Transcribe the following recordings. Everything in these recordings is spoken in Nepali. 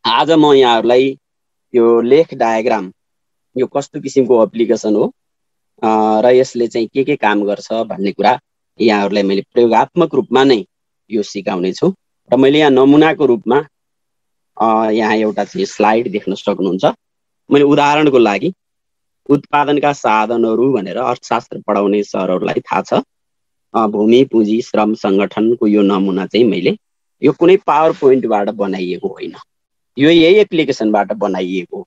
आज म यहाँहरूलाई यो लेख डायग्राम यो कस्तो किसिमको एप्लिकेसन हो र यसले चाहिँ के काम गर्छ भन्ने कुरा यहाँहरूलाई मैले प्रयोगात्मक रूपमा नै यो सिकाउने छु। र मैले यहाँ नमुनाको रूपमा यहाँ एउटा चाहिँ स्लाइड देख्न सक्नुहुन्छ। मैले उदाहरणको लागि उत्पादनका साधनहरू भनेर अर्थशास्त्र पढाउने सरहरूलाई थाहा छ। भूमि पुँजी श्रम सङ्गठनको यो नमुना चाहिँ मैले यो कुनै पावर पोइन्टबाट बनाइएको होइन, यो यही एप्लिकेसनबाट बनाइएको।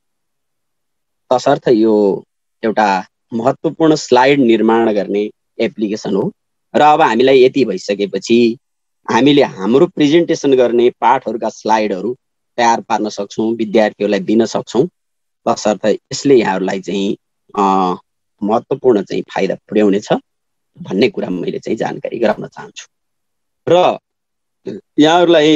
तसर्थ यो एउटा महत्त्वपूर्ण स्लाइड निर्माण गर्ने एप्लिकेसन हो। र अब हामीलाई यति भइसकेपछि हामीले हाम्रो प्रेजेन्टेसन गर्ने पाठहरूका स्लाइडहरू तयार पार्न सक्छौँ, विद्यार्थीहरूलाई दिन सक्छौँ। तसर्थ यसले यहाँहरूलाई चाहिँ महत्त्वपूर्ण चाहिँ फाइदा पुर्याउनेछ भन्ने कुरा मैले चाहिँ जानकारी गराउन चाहन्छु। र यहाँहरूलाई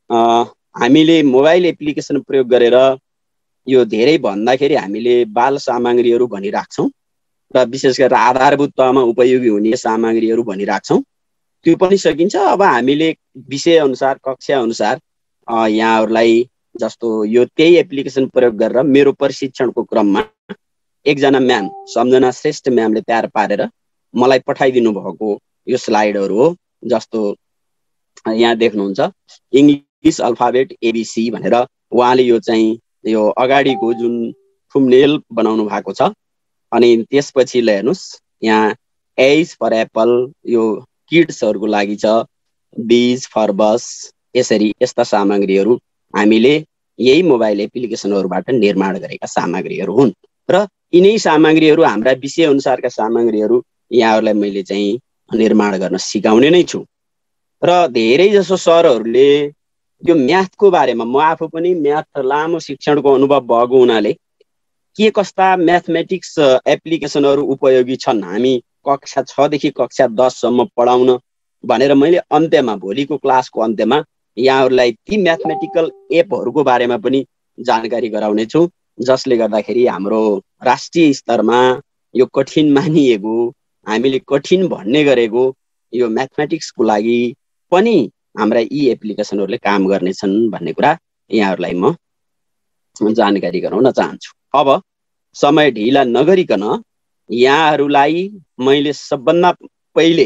हामीले मोबाइल एप्लिकेसन प्रयोग गरेर यो धेरै भन्दाखेरि हामीले बाल सामग्रीहरू भनिराख्छौँ र विशेष गरेर आधारभूत तहमा उपयोगी हुने सामग्रीहरू भनिराख्छौँ। त्यो पनि सकिन्छ। अब हामीले विषय अनुसार कक्षा अनुसार यहाँहरूलाई जस्तो यो त्यही एप्लिकेसन प्रयोग गरेर मेरो प्रशिक्षणको क्रममा एकजना म्याम सम्झना श्रेष्ठ म्यामले तयार पारेर मलाई पठाइदिनु भएको यो स्लाइडहरू हो। जस्तो यहाँ देख्नुहुन्छ इङ्ग्लिस अल्फाबेट एबिसी भनेर उहाँले यो चाहिँ यो अगाडिको जुन थुम्नेल बनाउनु भएको छ। अनि त्यसपछि हेर्नुहोस् यहाँ एज फर एप्पल यो किड्सहरूको लागि छ, बीज फर बस, यसरी यस्ता सामग्रीहरू हामीले यही मोबाइल एप्लिकेसनहरूबाट निर्माण गरेका सामग्रीहरू हुन्। र यिनै सामग्रीहरू हाम्रा विषय अनुसारका सामग्रीहरू यहाँहरूलाई मैले चाहिँ निर्माण गर्न सिकाउने नै छु। र धेरै जसो सरहरूले यो म्याथको बारेमा, म आफू पनि म्याथ लामो शिक्षणको अनुभव भएको हुनाले के कस्ता म्याथमेटिक्स एप्लिकेसनहरू उपयोगी छन् हामी कक्षा 6 देखि कक्षा 10 सम्म पढाउन भनेर मैले अन्त्यमा भोलिको क्लासको अन्त्यमा यहाँहरूलाई ती म्याथमेटिकल एपहरूको बारेमा पनि जानकारी गराउने छु, जसले गर्दाखेरि हाम्रो राष्ट्रिय स्तरमा यो कठिन मानिएको, हामीले कठिन भन्ने गरेको यो म्याथमेटिक्सको लागि पनि हाम्रा यी एप्लिकेसनहरूले काम गर्नेछन् भन्ने कुरा यहाँहरूलाई म जानकारी गराउन चाहन्छु। अब समय ढिला नगरिकन यहाँहरूलाई मैले सबभन्दा पहिले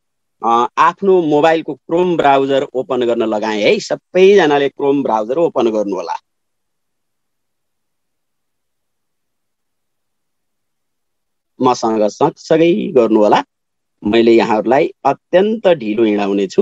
आफ्नो मोबाइलको क्रोम ब्राउजर ओपन गर्न लगाएँ है। सबैजनाले क्रोम ब्राउजर ओपन गर्नु होला। मसँग सँगसँगै गर्नु होला। मैले यहाँहरूलाई अत्यन्त ढिलो हिँडाउने छु।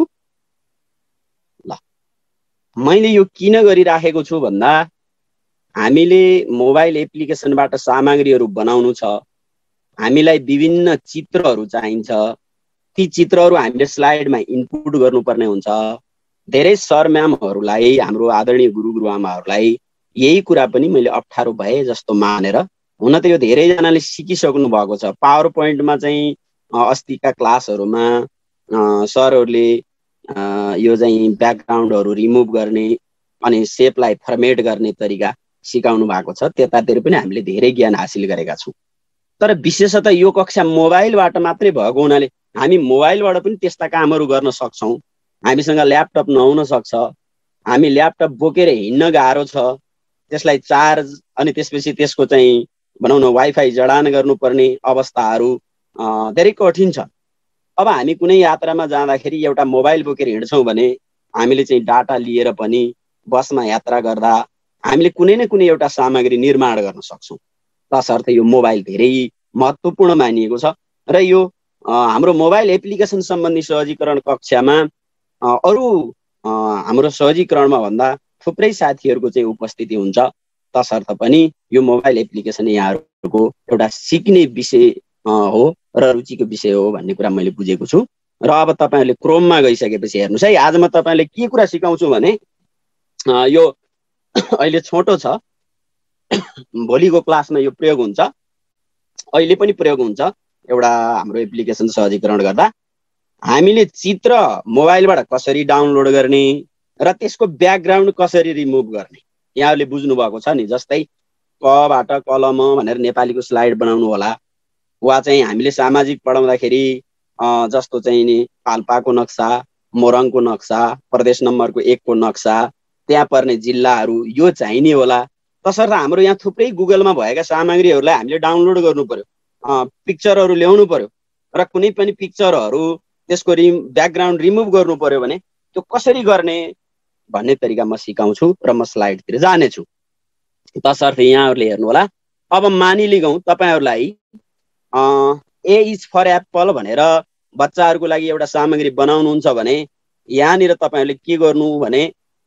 ल, मैले यो किन गरिराखेको छु भन्दा हामीले मोबाइल एप्लिकेसनबाट सामग्रीहरू बनाउनु छ, हामीलाई विभिन्न चित्रहरू चाहिन्छ। ती चित्रहरू हामीले स्लाइडमा इनपुट गर्नुपर्ने हुन्छ। धेरै सर म्यामहरूलाई, हाम्रो आदरणीय गुरुआमाहरूलाई यही कुरा पनि मैले अप्ठ्यारो भए जस्तो मानेर, हुन त यो धेरैजनाले सिकिसक्नु भएको छ। पावर पोइन्टमा चाहिँ अस्तिका क्लासहरूमा सरहरूले यो चाहिँ ब्याकग्राउन्डहरू रिमुभ गर्ने अनि सेपलाई फर्मेट गर्ने तरिका सिकाउनु भएको छ। त्यतातिर पनि हामीले धेरै ज्ञान हासिल गरेका छौँ। तर विशेषतः यो कक्षा मोबाइलबाट मात्रै भएको हुनाले हामी मोबाइलबाट पनि त्यस्ता कामहरू गर्न सक्छौँ। हामीसँग ल्यापटप नहुन सक्छ, हामी ल्यापटप बोकेर हिँड्न गाह्रो छ, त्यसलाई चार्ज अनि त्यसपछि त्यसको चाहिँ भनौँ न वाइफाई जडान गर्नुपर्ने अवस्थाहरू धेरै कठिन छ। अब हामी कुनै यात्रामा जाँदाखेरि एउटा मोबाइल बोकेर हिँड्छौँ भने हामीले चाहिँ डाटा लिएर पनि बसमा यात्रा गर्दा हामीले कुनै न कुनै एउटा सामग्री निर्माण गर्न सक्छौँ। तसर्थ यो मोबाइल धेरै महत्त्वपूर्ण मानिएको छ। र यो हाम्रो मोबाइल एप्लिकेसन सम्बन्धी सहजीकरण कक्षामा अरू हाम्रो सहजीकरणमा भन्दा थुप्रै साथीहरूको चाहिँ उपस्थिति हुन्छ। तसर्थ पनि यो मोबाइल एप्लिकेसन यहाँहरूको एउटा सिक्ने विषय हो र रुचिको विषय हो भन्ने कुरा मैले बुझेको छु। र अब तपाईँहरूले क्रोममा गइसकेपछि हेर्नुहोस् है, आज म तपाईँलाई के कुरा सिकाउँछु भने यो अहिले छोटो छ, भोलिको क्लासमा यो प्रयोग हुन्छ, अहिले पनि प्रयोग हुन्छ। एउटा हाम्रो एप्लिकेसन सहजीकरण गर्दा हामीले चित्र मोबाइलबाट कसरी डाउनलोड गर्ने र त्यसको ब्याकग्राउन्ड कसरी रिमुभ गर्ने यहाँहरूले बुझ्नु भएको छ नि। जस्तै कबाट कलम भनेर नेपालीको स्लाइड बनाउनु होला, वा चाहिँ हामीले सामाजिक पढाउँदाखेरि जस्तो चाहिँ नि पाल्पाको नक्सा, मोरङको नक्सा, प्रदेश नम्बरको 1 को नक्सा, त्यहाँ पर्ने जिल्लाहरू यो चाहिने होला। तसर्थ हाम्रो यहाँ थुप्रै गुगलमा भएका सामग्रीहरूलाई हामीले डाउनलोड गर्नु पर्यो, पिक्चरहरू ल्याउनु पर्यो र कुनै पनि पिक्चरहरू त्यसको ब्याकग्राउन्ड रिमुभ गर्नु पर्यो भने त्यो कसरी गर्ने भन्ने तरिका म सिकाउँछु र म स्लाइडतिर जानेछु। तसर्थ यहाँहरूले हेर्नु होला। अब मानिलिगौँ तपाईँहरूलाई ए इज फर एप्पल भनेर बच्चाहरूको लागि एउटा सामग्री बनाउनुहुन्छ भने यहाँनिर तपाईँहरूले के गर्नु भने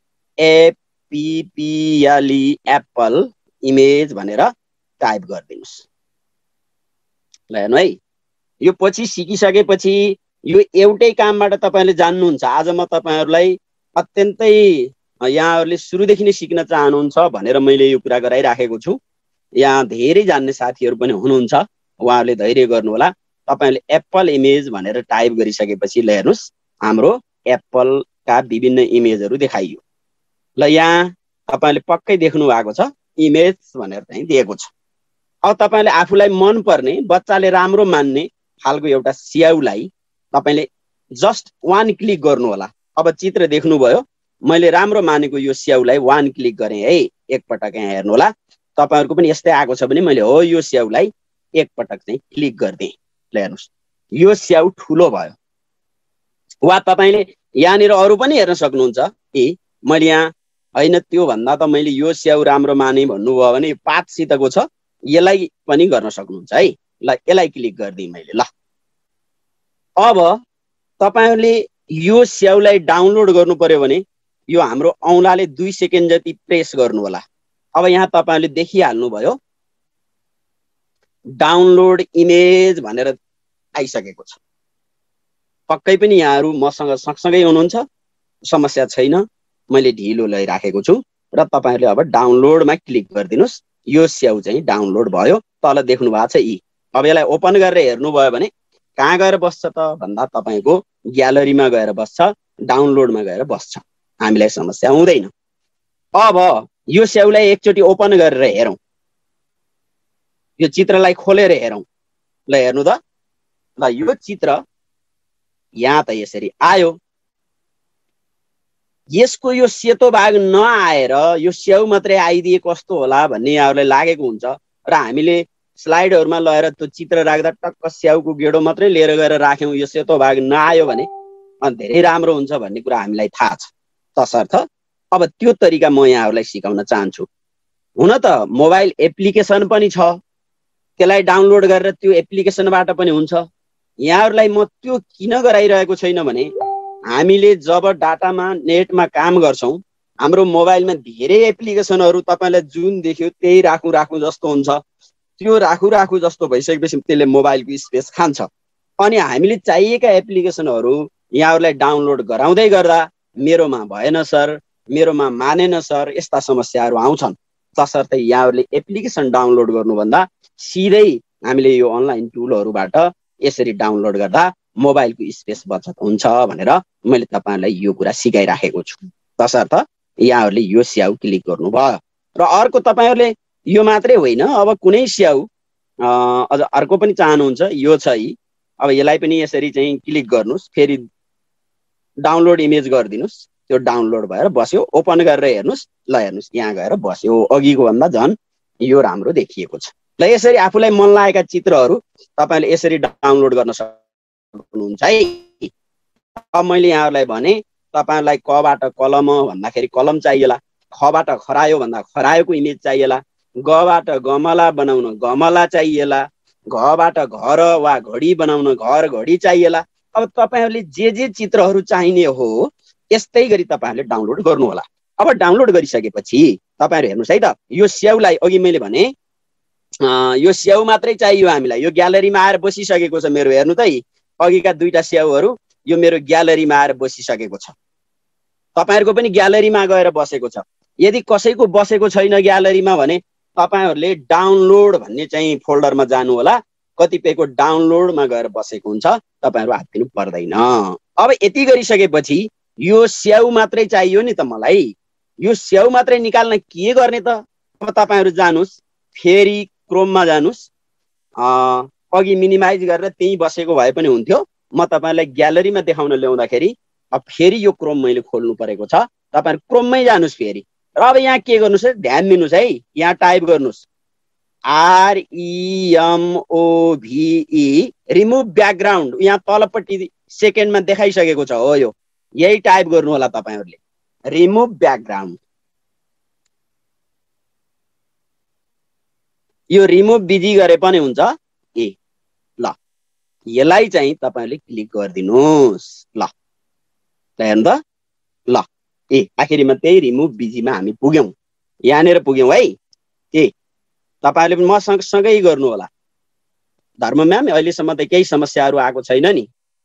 एप्पल एप्पल इमेज भनेर टाइप गरिदिनुहोस्। ल हेर्नु है, यो पछि सिकिसकेपछि यो एउटै कामबाट तपाईँले जान्नुहुन्छ। आज म तपाईँहरूलाई अत्यन्तै यहाँहरूले सुरुदेखि नै सिक्न चाहनुहुन्छ भनेर मैले यो कुरा गराइराखेको छु। यहाँ धेरै जान्ने साथीहरू पनि हुनुहुन्छ, उहाँहरूले धैर्य गर्नु होला। तपाईँले एप्पल इमेज भनेर टाइप गरिसकेपछि ल हेर्नुहोस्, हाम्रो एप्पलका विभिन्न इमेजहरू देखाइयो। ल यहाँ तपाईँले पक्कै देख्नु भएको छ इमेज भनेर चाहिँ दिएको छ। अब तपाईँले आफूलाई मनपर्ने बच्चाले राम्रो मान्ने खालको एउटा स्याउलाई तपाईँले जस्ट 1 क्लिक गर्नु होला। अब चित्र देख्नुभयो, मैले राम्रो मानेको यो स्याउलाई 1 क्लिक गरेँ है, एकपटक यहाँ हेर्नु होला। तपाईँहरूको पनि यस्तै आएको छ भने मैले हो यो स्याउलाई एकपटक चाहिँ क्लिक गरिदिएँ। ल हेर्नुहोस्, यो स्याउ ठुलो भयो। वा तपाईँले यहाँनिर अरू पनि हेर्न सक्नुहुन्छ कि मैले यहाँ होइन त्यो भन्दा त मैले यो स्याउ राम्रो माने भन्नुभयो भने 5सितको छ, यसलाई पनि गर्न सक्नुहुन्छ है। ल यसलाई क्लिक गरिदिएँ मैले। ल अब तपाईँहरूले यो स्याउलाई डाउनलोड गर्नु पर्यो भने यो हाम्रो औँलाले 2 सेकेन्ड जति प्रेस गर्नु होला। अब यहाँ तपाईँहरूले देखिहाल्नुभयो डाउनलोड इमेज भनेर आइसकेको छ। पक्कै पनि यहाँहरू मसँग सँगसँगै हुनुहुन्छ, समस्या छैन, मैले ढिलो लैराखेको छु र तपाईँहरूले अब डाउनलोडमा क्लिक गरिदिनुहोस्। यो स्याउ चाहिँ डाउनलोड भयो, तल देख्नु भएको छ यी। अब यसलाई ओपन गरेर हेर्नुभयो भने कहाँ गएर बस्छ त भन्दा तपाईँको ग्यालरीमा गएर बस्छ, डाउनलोडमा गएर बस्छ, हामीलाई समस्या हुँदैन। अब यो स्याउलाई एकचोटि ओपन गरेर हेरौँ, यो चित्रलाई खोलेर हेरौँ। ल हेर्नु त, ल यो चित्र यहाँ त यसरी आयो। यसको यो सेतो भाग नआएर यो स्याउ मात्रै आइदिए कस्तो होला भन्ने यहाँहरूलाई लागेको हुन्छ र हामीले स्लाइडहरूमा लगेर त्यो चित्र राख्दा टक्क स्याउको गेडो मात्रै लिएर गएर राख्यौँ, यो सेतो भाग नआयो भने धेरै राम्रो हुन्छ भन्ने कुरा हामीलाई थाहा छ। तसर्थ अब त्यो तरिका म यहाँहरूलाई सिकाउन चाहन्छु। हुन त मोबाइल एप्लिकेसन पनि छ, त्यसलाई डाउनलोड गरेर त्यो एप्लिकेसनबाट पनि हुन्छ। यहाँहरूलाई म त्यो किन गराइरहेको छैन भने हामीले जब डाटामा नेटमा काम गर्छौँ हाम्रो मोबाइलमा धेरै एप्लिकेसनहरू तपाईँलाई जुन देख्यो त्यही राखौँ जस्तो हुन्छ, त्यो राखौँ जस्तो भइसकेपछि त्यसले मोबाइलको स्पेस खान्छ। अनि हामीले चाहिएका एप्लिकेसनहरू यहाँहरूलाई डाउनलोड गराउँदै गर्दा मेरोमा भएन सर, मेरोमा मानेन सर, यस्ता समस्याहरू आउँछन्। तसर्थ यहाँहरूले एप्लिकेसन डाउनलोड गर्नुभन्दा सिधै हामीले यो अनलाइन टुलहरूबाट यसरी डाउनलोड गर्दा मोबाइलको स्पेस बचत हुन्छ भनेर मैले तपाईँहरूलाई यो कुरा सिकाइराखेको छु। तसर्थ यहाँहरूले यो स्याउ क्लिक गर्नुभयो र अर्को तपाईँहरूले यो मात्रै होइन, अब कुनै स्याउ अझ अर्को पनि चाहनुहुन्छ, यो छ यी। अब यसलाई पनि यसरी चाहिँ क्लिक गर्नुहोस्, फेरि डाउनलोड इमेज गरिदिनुहोस्, त्यो डाउनलोड भएर बस्यो। ओपन गरेर हेर्नुहोस्, ल हेर्नुहोस् यहाँ गएर बस्यो, अघिको भन्दा झन् यो राम्रो देखिएको छ। ल यसरी आफूलाई मन लागेका चित्रहरू तपाईँले यसरी डाउनलोड गर्न सक्नुहुन्छ है। अब मैले यहाँहरूलाई भने तपाईँहरूलाई कबाट कलम भन्दाखेरि कलम चाहिएला, खबाट खरायो भन्दा खरायोको इमेज चाहिएला, गबाट गमला बनाउन गमला चाहिएला, घबाट घर वा घडी बनाउन घर घडी चाहिएला। अब तपाईँहरूले जे चित्रहरू चाहिने हो यस्तै गरी तपाईँहरूले डाउनलोड गर्नु होला। अब डाउनलोड गरिसकेपछि तपाईँहरू हेर्नुहोस् है त, यो स्याउलाई अघि मैले भने यो स्याउ मात्रै चाहियो हामीलाई, यो ग्यालरीमा आएर बसिसकेको छ मेरो। हेर्नु त अघिका 2टा स्याउहरू यो मेरो ग्यालरीमा आएर बसिसकेको छ, तपाईँहरूको पनि ग्यालरीमा गएर बसेको छ। यदि कसैको बसेको छैन ग्यालरीमा भने तपाईँहरूले डाउनलोड भन्ने चाहिँ फोल्डरमा जानु होला, कतिपयको डाउनलोडमा गएर बसेको हुन्छ, तपाईँहरू हात दिनु पर्दैन। अब यति गरिसकेपछि यो स्याउ मात्रै चाहियो नि त मलाई, यो स्याउ मात्रै निकाल्न के गर्ने त? अब तपाईँहरू जानुहोस्, फेरि क्रोममा जानुहोस्, अघि मिनिमाइज गरेर त्यहीँ बसेको भए पनि हुन्थ्यो, म तपाईँलाई ग्यालरीमा देखाउन ल्याउँदाखेरि अब फेरि यो क्रोम मैले खोल्नु परेको छ। तपाईहरु क्रोममै जानुस् फेरि र अब यहाँ के गर्नुस् है ध्यान दिनुस् है यहाँ टाइप गर्नुस् REMOVE रिमुभ ब्याकग्राउन्ड यहाँ तलपट्टि सेकेन्डमा देखाइसकेको छ हो यो यही टाइप गर्नु होला तपाईहरुले रिमुभ ब्याकग्राउन्ड यो रिमुभ बिजी गरे पनि हुन्छ ए ल यसलाई चाहिँ तपाईहरुले क्लिक गरिदिनुस् ल हेर्नु त ल ए आखिरीमा त्यही रिमुभ बिजीमा हामी पुग्यौं यहाँनेर पुग्यौं है ए तपाईहरुले पनि मसँग सँगै गर्नु होला धर्म म्याम अहिलेसम्म त केही समस्याहरु आएको छैन नि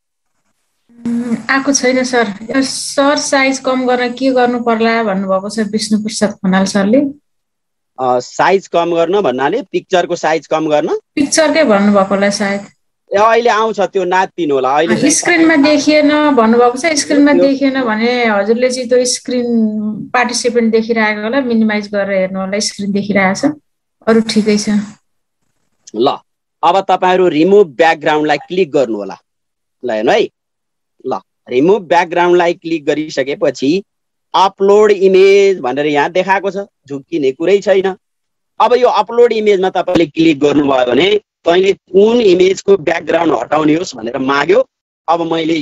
आएको छैन सर सर साइज कम गर्न के गर्नु पर्ला भन्नुभएको छ विष्णु प्रसाद खनाल सरले साइज कम गर्न भन्नाले पिक्चरको साइज कम गर्न पिक्चरकै भन्नुभएको होला सायद अहिले आउँछ त्यो नातिनु होला अहिले स्क्रिनमा देखिएन भन्नुभएको छ स्क्रिनमा देखिएन भने हजुरले चाहिँ त्यो स्क्रिन पार्टिसिपेन्ट देखिरहेको होला मिनिमाइज गरेर हेर्नु होला स्क्रिन देखिरहेको छ अरु ठिकै छ ल अब तपाईहरु रिमुभ ब्याकग्राउन्डलाई क्लिक गर्नु होला ल हेर्नु है ल रिमुभ ब्याकग्राउन्डलाई क्लिक गरिसकेपछि अपलोड इमेज भनेर यहाँ देखाएको छ झुक्किने कुरै छैन अब यो अपलोड इमेजमा तपाईले क्लिक गर्नुभयो भने तैले कुन इमेजको ब्याकग्राउन्ड हटाउने होस् भनेर माग्यो अब मैले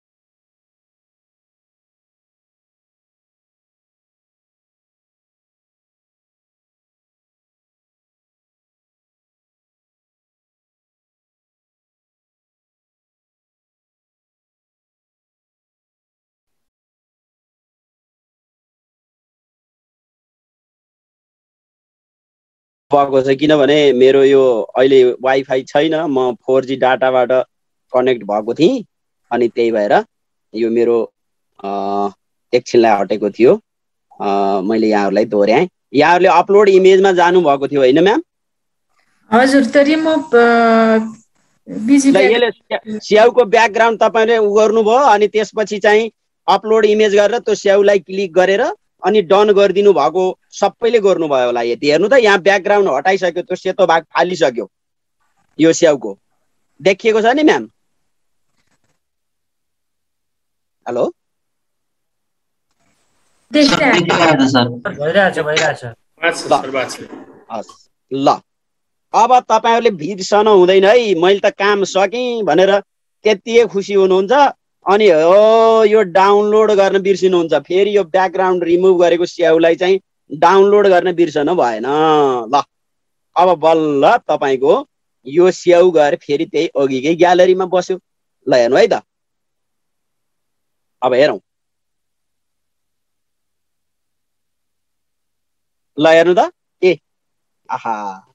भएको छ किनभने मेरो यो अहिले वाइफाई छैन म 4G डाटाबाट कनेक्ट भएको थिएँ अनि त्यही भएर यो मेरो एकछिनलाई हटेको थियो मैले यहाँहरुलाई दोहोर्याएँ यहाँहरुले अपलोड इमेजमा जानु भएको थियो हैन म्याम हजुर त रिमुभ बिजी स्याउको ब्याकग्राउन्ड तपाईले उ गर्नुभयो अनि त्यसपछि चाहिँ अपलोड इमेज गरेर त्यो स्याउलाई क्लिक गरेर अनि डन गरिदिनु भएको सबैले गर्नुभयो होला यति हेर्नु त यहाँ ब्याकग्राउन्ड हटाइसक्यो त्यो सेतो भाग फालिसक्यो यो स्याउको देखिएको छ नि म्याम हेलो ल अब तपाईहरुले भिडसन हुँदैन है मैले त काम सकेँ भनेर त्यतियै खुसी हुनुहुन्छ अनि हो यो डाउनलोड गर्न बिर्सिनुहुन्छ फेरि यो ब्याकग्राउन्ड रिमुभ गरेको स्याउलाई चाहिँ डाउनलोड गर्न बिर्सनु भएन ल अब बल्ल तपाईको यो स्याउ गएर फेरि त्यही अघिकै ग्यालरीमा बस्यो ल हेर्नु है त अब हेरौं ल हेर्नु त ए आहा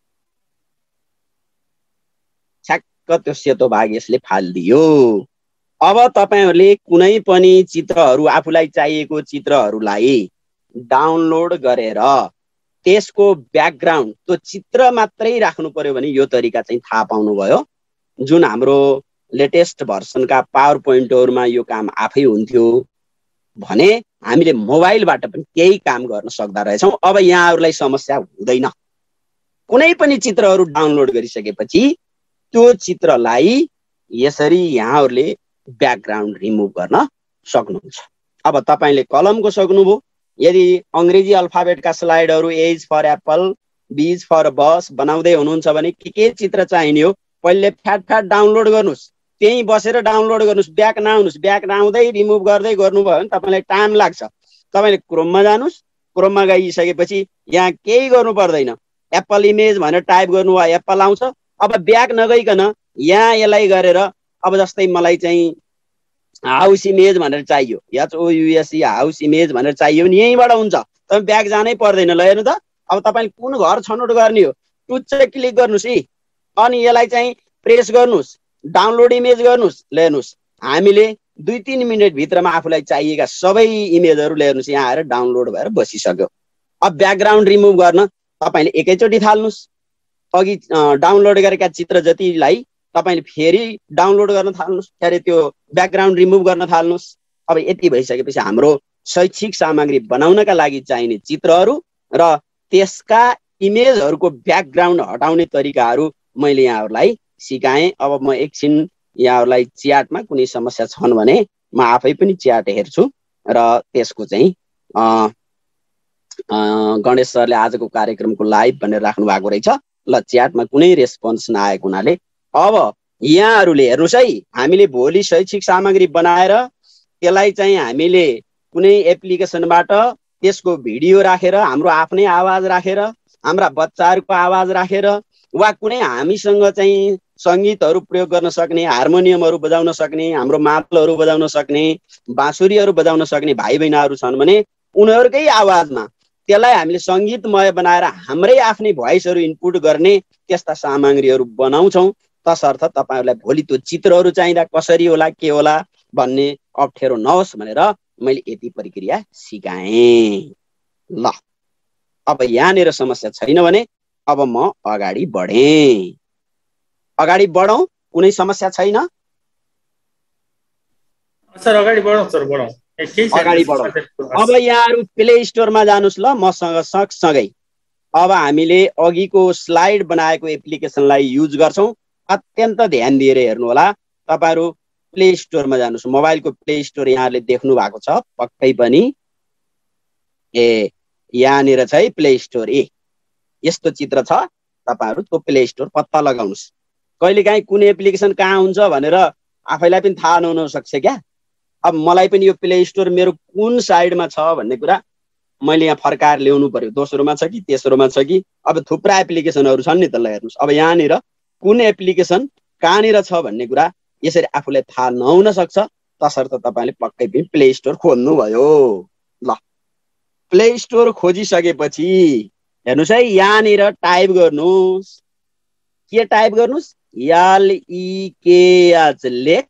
छ्याक्क त्यो सेतो भाग यसले फालिदियो अब तपाईहरुले कुनै पनि चित्रहरु आफुलाई चाहिएको चित्रहरुलाई डाउनलोड गरेर त्यसको ब्याकग्राउन्ड त्यो चित्र मात्रै राख्नु पर्यो भने यो तरिका चाहिँ थाहा पाउनु भयो जुन हाम्रो लेटेस्ट भर्सनका पावर पोइन्टहरुमा यो काम आफै हुन्थ्यो भने हामीले मोबाइलबाट पनि केही काम गर्न सक्दा रहेछौं अब यहाँहरुलाई समस्या हुँदैन कुनै पनि चित्रहरु डाउनलोड गरिसकेपछि त्यो चित्रलाई यसरी यहाँहरुले ब्याकग्राउन्ड रिमुभ गर्न सक्नुहुन्छ अब तपाईले कलमको सक्नुभयो यदि अंग्रेजी अल्फाबेटका स्लाइडहरु A's for apple B's for bus बनाउँदै हुनुहुन्छ भने के चित्र चाहिने हो पहिले फ्याट डाउनलोड गर्नुस् त्यही बसेर डाउनलोड गर्नुस् ब्याक नआउँदै रिमुभ गर्दै गर्नुभयो भने तपाईलाई टाइम लाग्छ तपाईले क्रोममा जानुस् क्रोममा गइसकेपछि यहाँ केही गर्नु पर्दैन एप्पल इमेज भनेर टाइप गर्नुभयो एप्पल आउँछ अब ब्याक नगइकन यहाँ यसलाई गरेर अब जस्तै मलाई चाहिँ हाउस इमेज भनेर चाहियो HOUSE हाउस इमेज भनेर चाहियो नि यहीँबाट हुन्छ तपाई ब्याक जानै पर्दैन ल हेर्नु त अब तपाईले कुन घर छनौट गर्ने हो टुच्चै क्लिक गर्नुस् है अनि यसलाई चाहिँ प्रेस गर्नुस् डाउनलोड इमेज गर्नुस् हेर्नुस् हामीले 2-3 मिनेट भित्रमा आफुलाई चाहिएका सबै इमेजहरु हेर्नुस् यहाँ आएर डाउनलोड भएर बसिसक्यो अब ब्याकग्राउन्ड रिमुभ गर्न तपाईले एकैचोटी थाल्नुस् अघि डाउनलोड गरेका चित्र जतिलाई तपाईले फेरि डाउनलोड गर्न थाल्नुस् फेरि त्यो ब्याकग्राउन्ड रिमुभ गर्न थाल्नुस् अब यति भइसकेपछि हाम्रो शैक्षिक सामग्री बनाउनका लागि चाहिने चित्रहरु र त्यसका इमेजहरुको ब्याकग्राउन्ड हटाउने तरिकाहरु मैले यहाँहरुलाई सिकाएँ अब म एकछिन यहाँहरुलाई च्याटमा कुनै समस्या छन् भने म आफै पनि च्याट हेर्छु र त्यसको चाहिँ गणेश सरले आजको कार्यक्रमको लाइभ भनेर राख्नु भएको रहेछ। ल च्याटमा कुनै रेस्पोन्स नआएको हुनाले अब यहाँहरूले हेर्नुहोस् है, हामीले भोलि शैक्षिक सामग्री बनाएर त्यसलाई चाहिँ हामीले कुनै एप्लिकेसनबाट त्यसको भिडियो राखेर, हाम्रो आफ्नै आवाज राखेर, हाम्रा बच्चाहरूको आवाज राखेर, वा कुनै हामीसँग चाहिँ सङ्गीतहरू प्रयोग गर्न सक्ने, हार्मोनियमहरू बजाउन सक्ने, हाम्रो मादलहरू बजाउन सक्ने, बाँसुरीहरू बजाउन सक्ने भाइ बहिनीहरू छन् भने उनीहरूकै आवाजमा त्यसलाई हामीले सङ्गीतमय बनाएर हाम्रै आफ्नै भोइसहरू इनपुट गर्ने त्यस्ता सामग्रीहरू बनाउँछौँ। तसर्थ तपाईँहरूलाई भोलि त्यो चित्रहरू चाहिँदा कसरी होला के होला भन्ने अप्ठ्यारो नहोस् भनेर मैले यति प्रक्रिया सिकाएँ। ल अब यहाँनिर समस्या छैन भने अब म अगाडि बढेँ। अगाडि बढौँ, कुनै समस्या छैन? सर अगाडि बढौँ सर, बढौँ अगाडि बढौँ। अब यहाँहरू प्ले स्टोरमा जानुहोस् ल मसँग सँगसँगै। अब हामीले अघिको स्लाइड बनाएको एप्लिकेसनलाई युज गर्छौँ। अत्यन्त ध्यान दिएर हेर्नु होला। तपाईँहरू प्ले स्टोरमा जानुहोस्, मोबाइलको प्ले स्टोर यहाँहरूले देख्नु भएको छ पक्कै पनि। यहाँनिर चाहिँ प्ले स्टोर यस्तो चित्र छ। तपाईँहरू त्यो प्ले स्टोर पत्ता लगाउनुहोस्। कहिलेकाहीँ कुन एप्लिकेसन कहाँ हुन्छ भनेर आफैलाई पनि थाहा नहुन सक्छ क्या। अब मलाई पनि यो प्ले स्टोर मेरो कुन साइडमा छ भन्ने कुरा मैले यहाँ फर्काएर ल्याउनु पर्यो। दोस्रोमा छ कि तेस्रोमा छ कि, अब थुप्रा एप्लिकेसनहरू छन् नि, त्यसलाई हेर्नुहोस्। अब यहाँनिर कुन एप्लिकेसन कहाँनिर छ भन्ने कुरा यसरी आफूलाई थाहा नहुन सक्छ। तसर्थ तपाईँले पक्कै पनि प्ले स्टोर खोल्नुभयो। ल प्ले स्टोर खोजिसकेपछि हेर्नुहोस् है, यहाँनिर टाइप गर्नुहोस्। के टाइप गर्नुहोस्? LEKH लेख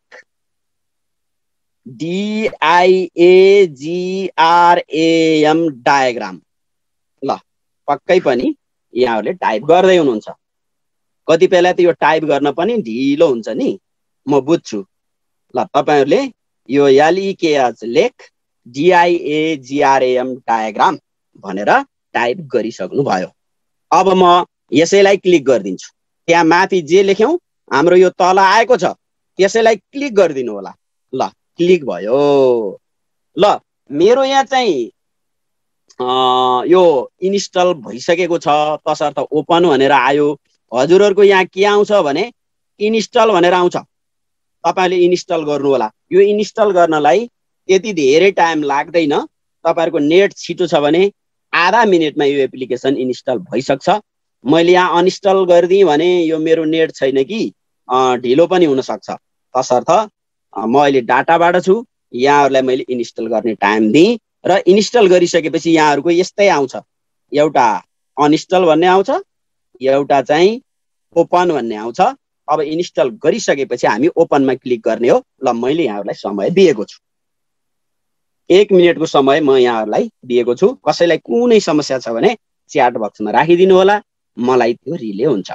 DIAGRAM डायग्राम। ल पक्कै पनि यहाँहरूले टाइप गर्दै हुनुहुन्छ। कतिपयलाई त यो टाइप गर्न पनि ढिलो हुन्छ नि, म बुझ्छु। ल तपाईँहरूले यो LEKH लेख DIAGRAM डायग्राम भनेर टाइप गरिसक्नु भयो। अब म यसैलाई क्लिक गरिदिन्छु। त्यहाँ माथि जे लेख्यौँ हाम्रो यो तल आएको छ त्यसैलाई क्लिक गरिदिनु होला। ल क्लिक भयो। ल मेरो यहाँ चाहिँ यो इन्स्टल भइसकेको छ। तसर्थ ओपन भनेर आयो। हजुरहरूको यहाँ के आउँछ भने इन्स्टल भनेर आउँछ। तपाईँले इन्स्टल गर्नु होला। यो इन्स्टल गर्नलाई त्यति धेरै टाइम लाग्दैन। तपाईँहरूको नेट छिटो छ भने आधा मिनटमा यो एप्लिकेसन इन्स्टल भइसक्छ। मैले यहाँ अनइन्स्टल गरिदिएँ भने यो मेरो नेट छैन कि ढिलो पनि हुनसक्छ। तसर्थ म अहिले डाटाबाट छु। यहाँहरूलाई मैले इन्स्टल गर्ने टाइम दिएँ र इन्स्टल गरिसकेपछि यहाँहरूको यस्तै आउँछ। एउटा अनइन्स्टल भन्ने आउँछ, एउटा चाहिँ ओपन भन्ने आउँछ। अब इन्स्टल गरिसकेपछि हामी ओपनमा क्लिक गर्ने हो। ल मैले यहाँहरूलाई समय दिएको छु, 1 मिनटको समय म यहाँहरूलाई दिएको छु। कसैलाई कुनै समस्या छ भने च्याट बक्समा राखिदिनु होला, मलाई त्यो रिले हुन्छ।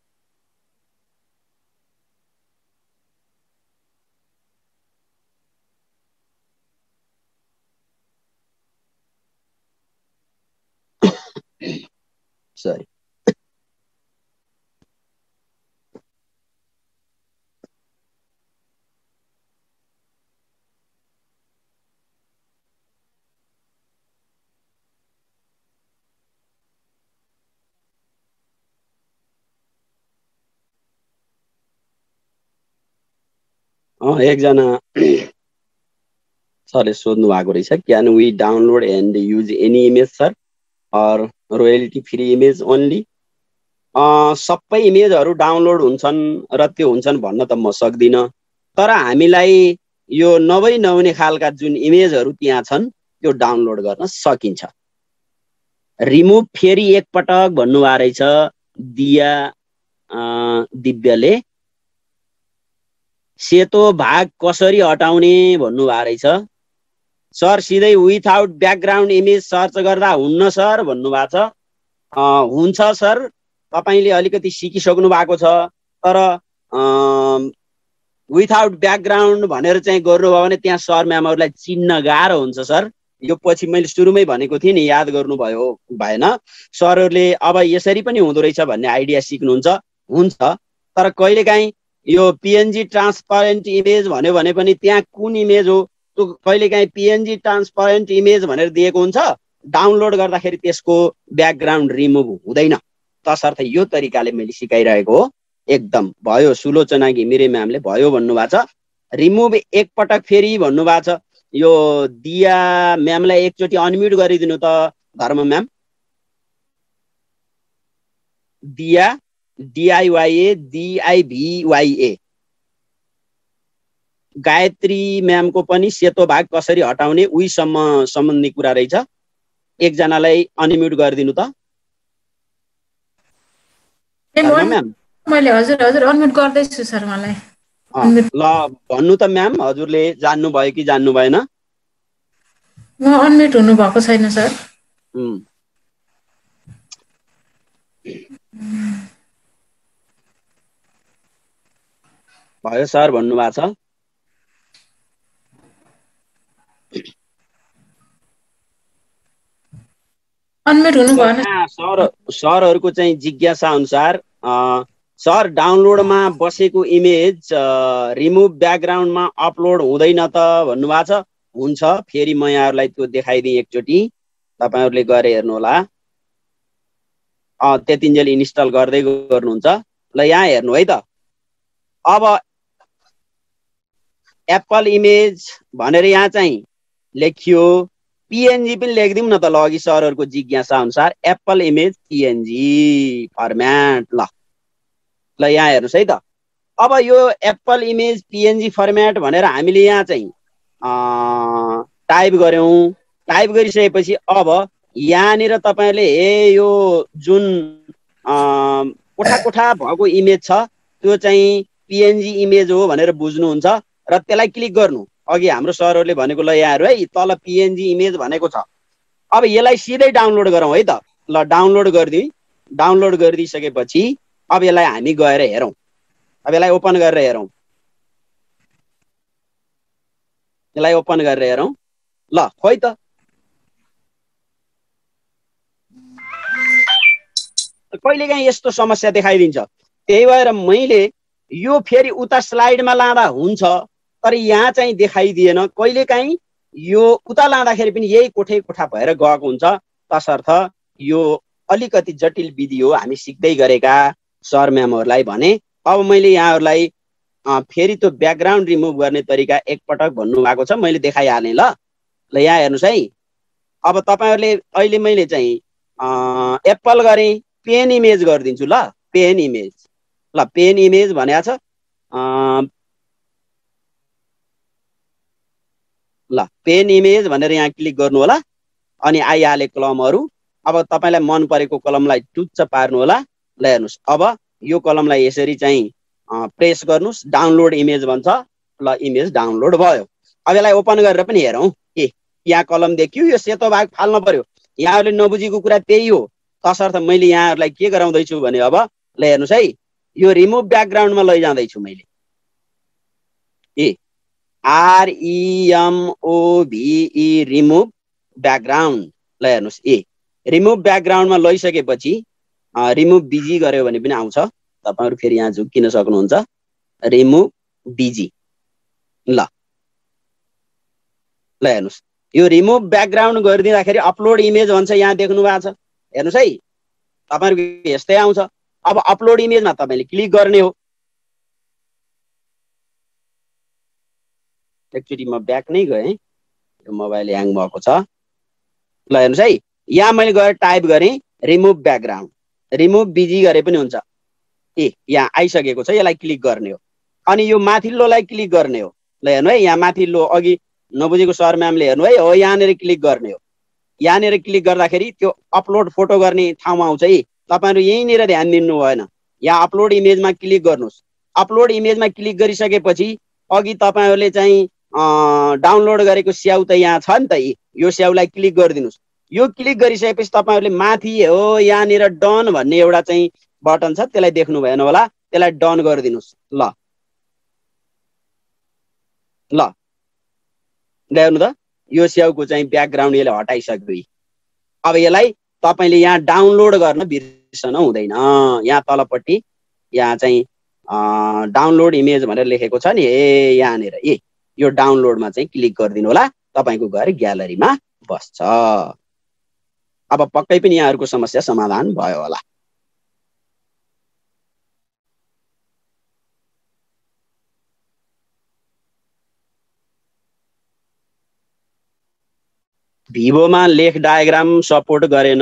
सरी एकजना सरले सोध्नु भएको रहेछ, can we download and use any image sir or royalty free image only? सबै इमेजहरू डाउनलोड हुन्छन् र त्यो हुन्छन् भन्न त म सक्दिनँ। तर हामीलाई यो नहुने खालका जुन इमेजहरू त्यहाँ छन् त्यो डाउनलोड गर्न सकिन्छ। रिमुभ फेरि एकपटक भन्नुभएको रहेछ दिव्यले। सेतो भाग कसरी हटाउने भन्नुभएको रहेछ। सर सिधै विथआउट ब्याकग्राउन्ड इमेज सर्च गर्दा हुन्न सर भन्नुभएको छ। हुन्छ सर, तपाईँले अलिकति सिकिसक्नु भएको छ। तर विथआउट ब्याकग्राउन्ड भनेर चाहिँ गर्नुभयो भने त्यहाँ सर म्यामहरूलाई चिन्न गाह्रो हुन्छ सर। यो पछि मैले सुरुमै भनेको थिएँ नि, याद गर्नुभयो भएन? सरहरूले अब यसरी पनि हुँदो रहेछ भन्ने आइडिया सिक्नुहुन्छ। हुन्छ, तर कहिलेकाहीँ यो पिएनजी ट्रान्सपरेन्ट इमेज भन्यो भने पनि त्यहाँ कुन इमेज हो त्यो कहिलेकाहीँ पिएनजी ट्रान्सपरेन्ट इमेज भनेर दिएको हुन्छ, डाउनलोड गर्दाखेरि त्यसको ब्याकग्राउन्ड रिमुभ हुँदैन। तसर्थ यो तरिकाले मैले सिकाइरहेको हो। एकदम भयो। सुलोचना घिमिरे म्यामले भयो भन्नुभएको छ। रिमुभ एकपटक फेरि भन्नुभएको छ। यो दिया म्यामलाई एकचोटि अनम्युट गरिदिनु त Dharma ma'am. Diya DIYA DIVYA। Gayatri म्यामको पनि सेतो भाग कसरी हटाउने उहीसम्म सम्बन्धी कुरा रहेछ। एकजनालाई अनम्युट गरिदिनु त म्याम। मैले हजुर हजुर अनम्युट गर्दैछु सर। मलाई ल भन्नु त म्याम, हजुरले जान्नु भयो कि जान्नु भएन? म अनम्युट हुनु भएको छैन सर। भयो सर भन्नुभएको छ। अनम्युट हुनु भएन सरहरूको चाहिँ जिज्ञासा अनुसार सर डाउनलोडमा बसेको इमेज रिमुभ ब्याकग्राउन्डमा अपलोड हुँदैन त भन्नुभएको छ। हुन्छ, फेरि म यहाँहरूलाई त्यो देखाइदिएँ एकचोटि, तपाईहरुले गएर हेर्नु होला। त्यतिन्जेल इन्स्टल गर्दै गर्नुहुन्छ। ल यहाँ हेर्नु है त। अब एप्पल इमेज भनेर यहाँ चाहिँ लेखियो, पिएनजी पनि लेखिदिउँ न त। ल अघि सरहरूको जिज्ञासा अनुसार एप्पल इमेज पिएनजी फर्म्याट। ल यहाँ हेर्नुहोस् है त। अब यो एप्पल इमेज पिएनजी फर्म्याट भनेर हामीले यहाँ चाहिँ टाइप गर्यौं। टाइप गरिसकेपछि अब यहाँनिर तपाईहरुले यो जुन कोठा कोठा भएको इमेज छ त्यो चाहिँ पिएनजी इमेज हो भनेर बुझ्नुहुन्छ र त्यसलाई क्लिक गर्नु। अघि हाम्रो सरहरूले भनेको ल यहाँ है तल पिएनजी इमेज भनेको छ। अब यसलाई सिधै डाउनलोड गरौँ है त। ल डाउनलोड गरिदिउँ। डाउनलोड गरिदिइसकेपछि अब यसलाई हामी गएर हेरौँ। अब यसलाई ओपन गरेर हेरौँ। यसलाई ओपन गरेर हेरौँ। ल खोइ त कहिलेकाहीँ यस्तो समस्या देखाइदिन्छ। त्यही भएर मैले यो फेरि उता स्लाइडमा लाँदा हुन्छ, तर यहाँ चाहिँ देखाइदिएन। कहिलेकाहीँ यो उता लाँदाखेरि पनि यही कोठै कोठा भएर गएको हुन्छ। तसर्थ यो अलिकति जटिल विधि हो, हामी सिक्दै गरेका सर म्यामहरूलाई भने। अब मैले यहाँहरूलाई फेरि त्यो ब्याकग्राउन्ड रिमुभ गर्ने तरिका एकपटक भन्नुभएको छ, मैले देखाइहालेँ। ल यहाँ हेर्नुहोस् है। अब तपाईहरुले अहिले मैले चाहिँ एप्पल गरेँ, पेन इमेज गरिदिन्छु। ल पेन इमेज। ल पेन इमेज भनेको छ। ल पेन इमेज भनेर यहाँ क्लिक गर्नु होला। अनि आइहाले कलमहरू। अब तपाईलाई मन परेको कलमलाई टुच्च पार्नु होला। ल हेर्नुहोस्, अब यो कलमलाई यसरी चाहिँ प्रेस गर्नुहोस्, डाउनलोड इमेज भन्छ। ल इमेज डाउनलोड भयो। अब यसलाई ओपन गरेर पनि हेरौँ। यहाँ कलम देखियो, यो सेतो भाग फाल्न पर्यो। यहाँहरूले नबुझेको कुरा त्यही हो। तसर्थ मैले यहाँहरूलाई के गराउँदैछु भने अब ल हेर्नुहोस् है, यो रिमुभ ब्याकग्राउन्डमा लैजाँदैछु मैले। REMOVE remove background. ल हेर्नुहोस् रिमुभ ब्याकग्राउन्डमा लैसकेपछि रिमुभ बिजी गर्यो भने पनि आउँछ। तपाईहरु फेरि यहाँ झुक्किन सक्नुहुन्छ। Remove B G. ल हेर्नुहोस्, यो रिमुभ ब्याकग्राउन्ड गरिदिँदाखेरि अपलोड इमेज भन्छ। यहाँ देख्नु भएको छ, हेर्नुहोस् है। तपाईहरुको यस्तै आउँछ। अब अपलोड इमेजमा तपाईले क्लिक गर्ने हो। एकचोटि म ब्याक नै गएँ, यो मोबाइल ह्याङ भएको छ। ल हेर्नुहोस् है, यहाँ मैले गएर टाइप गरेँ रिमुभ ब्याकग्राउन्ड। रिमुभ बिजी गरे पनि हुन्छ। यहाँ आइसकेको छ, यसलाई क्लिक गर्ने हो। अनि यो माथिल्लोलाई क्लिक गर्ने हो। ल हेर्नु है, यहाँ माथिल्लो अघि नबुझेको सर म्यामले हेर्नु है, हो यहाँनिर क्लिक गर्ने हो। यहाँनिर क्लिक गर्दाखेरि त्यो अपलोड फोटो गर्ने ठाउँमा आउँछ है। तपाईहरु यहीँनिर ध्यान दिनु भएन। यहाँ अपलोड इमेजमा क्लिक गर्नुहोस्। अपलोड इमेजमा क्लिक गरिसकेपछि अघि तपाईहरुले चाहिँ डाउनलोड गरेको स्याउ त यहाँ छ नि त। यो स्याउलाई क्लिक गरिदिनुहोस्। यो क्लिक गरिसकेपछि तपाईहरुले माथि हो यहाँनिर डन भन्ने एउटा चाहिँ बटन छ, त्यसलाई देख्नु भएन होला। त्यसलाई डन गरिदिनुहोस्। ल हेर्नु त, यो स्याउको चाहिँ ब्याकग्राउन्ड यसले हटाइसक्यो। अब यसलाई तपाईले यहाँ डाउनलोड गर्न बिर्सनु हुँदैन। यहाँ तलपट्टि यहाँ चाहिँ डाउनलोड इमेज भनेर लेखेको छ नि, यहाँनिर यो डाउनलोडमा चाहिँ क्लिक गरिदिनु होला, तपाईको गएर ग्यालरीमा बस्छ। अब पक्कै पनि यहाँहरुको समस्या समाधान भयो होला। भिभोमा लेख डायग्राम सपोर्ट गरेन।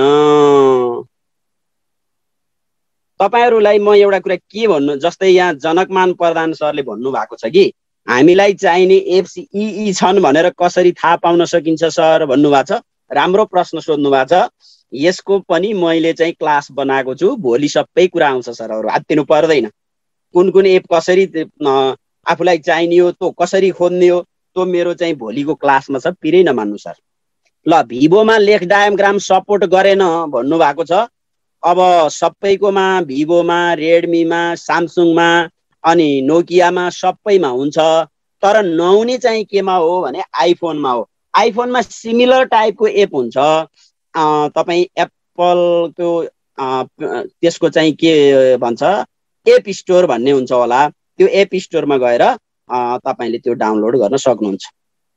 तपाईहरुलाई म एउटा कुरा के भन्नु, जस्तै यहाँ जनकमान प्रधान सरले भन्नु भएको छ कि हामीलाई चाहिने एप्स यी छन् भनेर कसरी थाहा पाउन सकिन्छ सर भन्नु भएको छ। राम्रो प्रश्न सोध्नु भएको छ। यसको पनि मैले चाहिँ क्लास बनाएको छु, भोलि सबै कुरा आउँछ सरहरु, हात्तिनु पर्दैन। कुन कुन एप कसरी आफुलाई चाहिने हो, त्यो कसरी खोज्ने हो, त्यो मेरो चाहिँ भोलिको क्लासमा छ, पिरै नमान्नु सर। ल भिभोमा लेख डायग्राम सपोर्ट गरेन भन्नु भएको छ। अब सबैकोमा, भिभोमा, रेडमीमा, सामसुङमा अनि नोकियामा सबैमा हुन्छ, तर नहुने चाहिँ केमा हो भने आइफोनमा हो। आइफोनमा सिमिलर टाइपको एप हुन्छ। तपाई एप्पलको त्यसको चाहिँ के भन्छ, एप स्टोर भन्ने हुन्छ होला, त्यो एप स्टोरमा गएर तपाईले त्यो डाउनलोड गर्न सक्नुहुन्छ।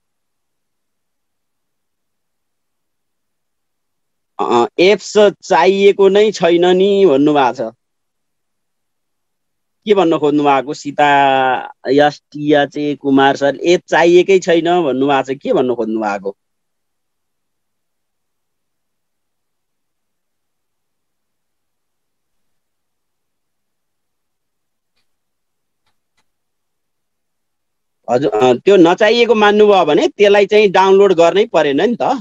एप्स चाहिएको नै छैन नि भन्नु भएको छ। के भन्न खोज्नु भएको सीता यस्टिया चाहिँ कुमार सर, एप चाहिएकै छैन भन्नु भएको छ, के भन्न खोज्नु भएको? हजुर त्यो नचाहिएको मान्नुभयो भने त्यसलाई चाहिँ डाउनलोड गर्नै परेन नि त।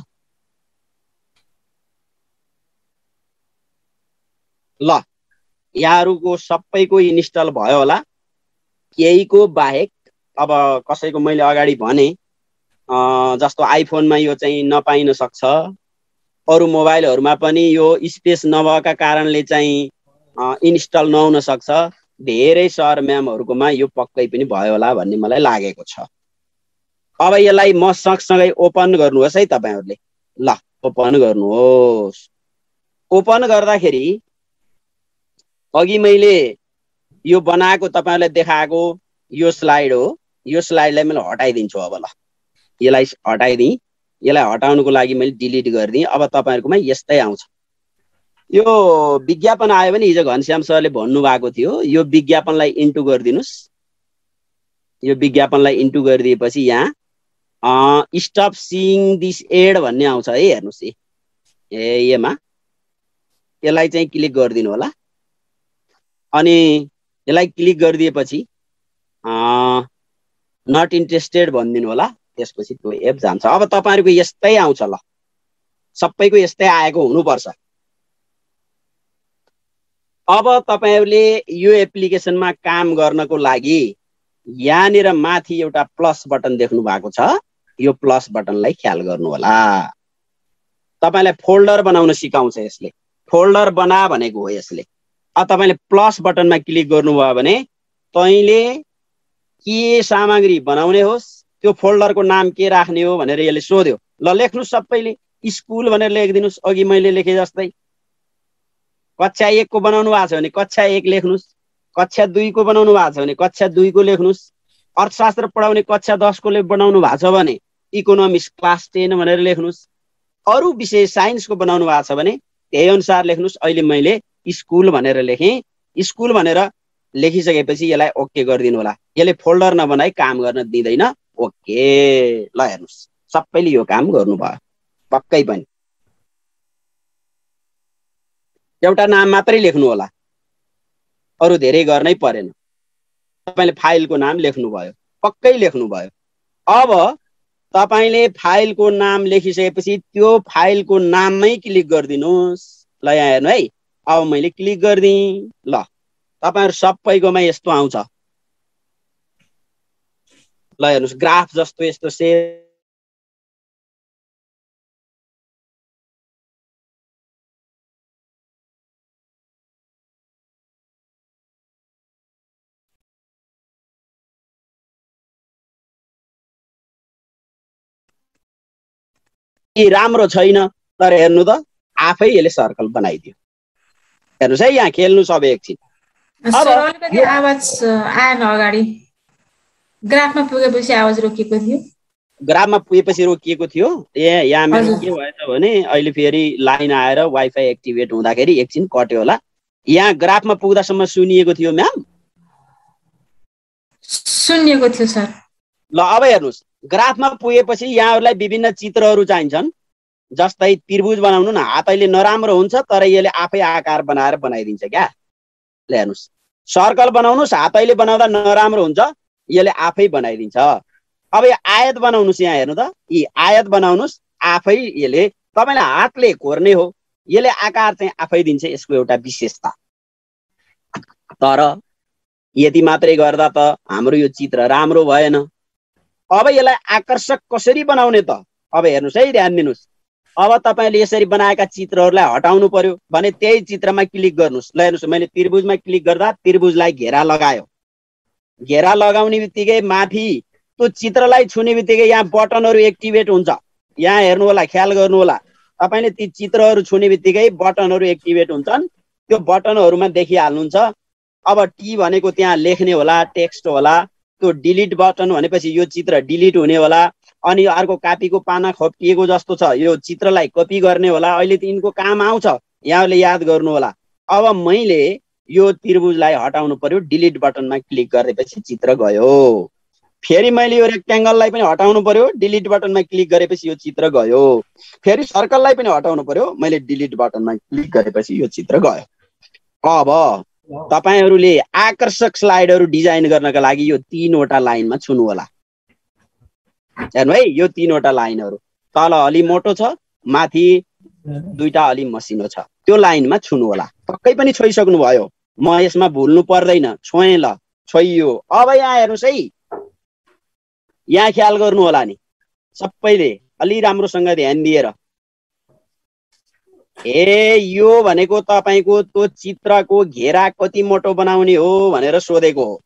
ल यहाँहरुको सबैको इन्स्टल भयो होला, केहीको बाहेक। अब कसैको मैले अगाडि भने जस्तो आइफोनमा यो चाहिँ नपाइन सक्छ, अरु मोबाइलहरुमा पनि यो स्पेस नभएका कारणले चाहिँ इन्स्टल नहुन सक्छ। धेरै सर म्यामहरुकोमा यो पक्कै पनि भयो होला भन्ने मलाई लागेको छ। अब यसलाई म सँगसँगै ओपन गर्नुहोस् है तपाईहरुले। ल ओपन गर्नुहोस्। ओपन गर्दाखेरि अघि मैले यो बनाएको तपाईहरुलाई देखाएको यो स्लाइड हो। यो स्लाइडलाई मैले हटाइदिन्छु। अब ल यसलाई हटाइदिए, यसलाई हटाउनको लागि मैले डिलिट गरिदिए। अब तपाईहरुकोमा यस्तै आउँछ। यो विज्ञापन आयो भने हिजो घनश्याम सरले भन्नु भएको थियो, यो विज्ञापनलाई इन्टु गरिदिनुस्। यो विज्ञापनलाई इन्टु गरिदिएपछि यहाँ स्टप सीइङ दिस एड भन्ने आउँछ है, हेर्नुस् यसमा यसलाई चाहिँ क्लिक गरिदिनु होला। अनि यसलाई क्लिक गरिदिएपछि नट इन्ट्रेस्टेड भनिदिनु होला। त्यसपछि त्यो एप जान्छ। अब तपाईहरुको यस्तै आउँछ। ल सबैको यस्तै आएको हुनुपर्छ। अब तपाईहरुले यो एप्लिकेसनमा काम गर्नको लागि यहाँनिर माथि एउटा प्लस बटन देख्नु भएको छ, यो प्लस बटनलाई ख्याल गर्नु होला। तपाईलाई फोल्डर बनाउन सिकाउँछ यसले। फोल्डर बना भनेको हो यसले। अब तपाईले प्लस बटनमा क्लिक गर्नुभयो भने तैले के सामग्री बनाउने होस्, त्यो फोल्डरको नाम के राख्ने हो भनेर यसले सोध्यो। ल लेख्नुस् सबैले स्कुल भनेर लेखिदिनुस्। अघि मैले लेखे जस्तै कक्षा 1 को बनाउनु भएको छ भने कक्षा 1 लेख्नुस्। कक्षा 2 को बनाउनु भएको छ भने कक्षा 2 को लेख्नुस्। अर्थशास्त्र पढाउने कक्षा 10 को बनाउनु भएको छ भने इकोनोमिक्स क्लास 10 भनेर लेख्नुस्। अरु विषय साइन्सको बनाउनु भएको छ भने त्यही अनुसार लेख्नुस्। अहिले मैले स्कुल भनेर लेखेँ। स्कुल भनेर लेखिसकेपछि यसलाई ओके गरिदिनु होला। यसले फोल्डर नबनाई काम गर्न दिँदैन। ओके ल हेर्नुस् सबैले यो काम गर्नुभयो पक्कै पनि। एउटा नाम मात्रै लेख्नु होला, अरु धेरै गर्नै परेन। तपाईले फाइलको नाम लेख्नुभयो, पक्कै लेख्नुभयो। अब तपाईले फाइलको नाम लेखिसकेपछि त्यो फाइलको नाममै क्लिक गरिदिनुस्। ल यहाँ हेर्नु है। अब मैले क्लिक गरिदिएँ। ल तपाईहरु सबैकोमा यस्तो आउँछ। ल हेर्नुस् ग्राफ जस्तो यस्तो राम्रो छैन, तर हेर्नु त आफै यसले सर्कल बनाइदियो। हेर्नुस् है यहाँ खेल्नु सब एकछिन। अब अलिकति आवाज आएन अगाडि। ग्राफमा पुगेपछि आवाज रोकिएको थियो। ग्राफमा पुगेपछि रोकिएको थियो। यहाँ मेरो के भएछ भने अहिले फेरि लाइन आएर वाइफाई एक्टिभेट हुँदाखेरि एकछिन कट्यो होला। यहाँ ग्राफमा पुग्दासम्म सुनिएको थियो म्याम? सुनिएको थियो सर। ल अब हेर्नुहोस्, ग्राफमा पुगेपछि यहाँहरूलाई विभिन्न चित्रहरू चाहिन्छन्। जस्तै त्रिभुज बनाउनु न, हातैले नराम्रो हुन्छ तर यसले आफै आकार बनाएर बनाइदिन्छ क्या। ल हेर्नुहोस्, सर्कल बनाउनुहोस्, हातैले बनाउँदा नराम्रो हुन्छ, यसले आफै बनाइदिन्छ। अब यो आयत बनाउनुहोस्, यहाँ हेर्नु त, यी आयत बनाउनुहोस्, आफै यसले तपाईँलाई हातले कोर्ने हो, यसले आकार चाहिँ आफै दिन्छ। यसको एउटा विशेषता। तर यति मात्रै गर्दा त हाम्रो यो चित्र राम्रो भएन। अब यसलाई आकर्षक कसरी बनाउने त? अब हेर्नुहोस् है, ध्यान दिनुहोस्। अब तपाईँले यसरी बनाएका चित्रहरूलाई हटाउनु पर्यो भने त्यही चित्रमा क्लिक गर्नुहोस्। ल हेर्नुहोस्, मैले त्रिभुजमा क्लिक गर्दा त्रिभुजलाई घेरा लगायो। घेरा लगाउने बित्तिकै माथि त्यो चित्रलाई छुने बित्तिकै यहाँ बटनहरू एक्टिभेट हुन्छ। यहाँ हेर्नु होला, ख्याल गर्नु होला, तपाईँले ती चित्रहरू छुने बित्तिकै बटनहरू एक्टिभेट हुन्छन्। त्यो बटनहरूमा देखिहाल्नुहुन्छ। अब टी भनेको त्यहाँ लेख्ने होला, टेक्स्ट होला। त्यो डिलिट बटन भनेपछि यो चित्र डिलिट हुने होला। अनि अर्को कापीको पाना खप्टिएको जस्तो छ, यो चित्रलाई कपी गर्ने होला। अहिले त यिनको काम आउँछ, यहाँले याद गर्नु होला। अब मैले यो त्रिभुजलाई हटाउनु पर्यो, डिलिट बटनमा क्लिक गरेपछि चित्र गयो। फेरि मैले यो रेक्ट्याङ्गललाई पनि हटाउनु पर्यो, डिलिट बटनमा क्लिक गरेपछि यो चित्र गयो। फेरि सर्कललाई पनि हटाउनु पर्यो, मैले डिलिट बटनमा क्लिक गरेपछि यो चित्र गयो। अब तपाईहरुले आकर्षक स्लाइडहरू डिजाइन गर्नका लागि यो 3वटा लाइनमा छुनु होला। हेर्नु है, यो 3वटा लाइनहरू तल अलि मोटो छ, माथि 2टा अलि मसिनो छ। त्यो लाइनमा छुनु होला। पक्कै पनि छोइसक्नु भयो, म यसमा भुल्नु पर्दैन। छोएँ, ल छोइयो। अब यहाँ हेर्नुस् है, यहाँ ख्याल गर्नु होला नि सबैले, अलि राम्रोसँग ध्यान दिएर। यो भनेको तपाईको त्यो चित्रको घेरा कति मोटो बनाउने हो भनेर सोधेको हो।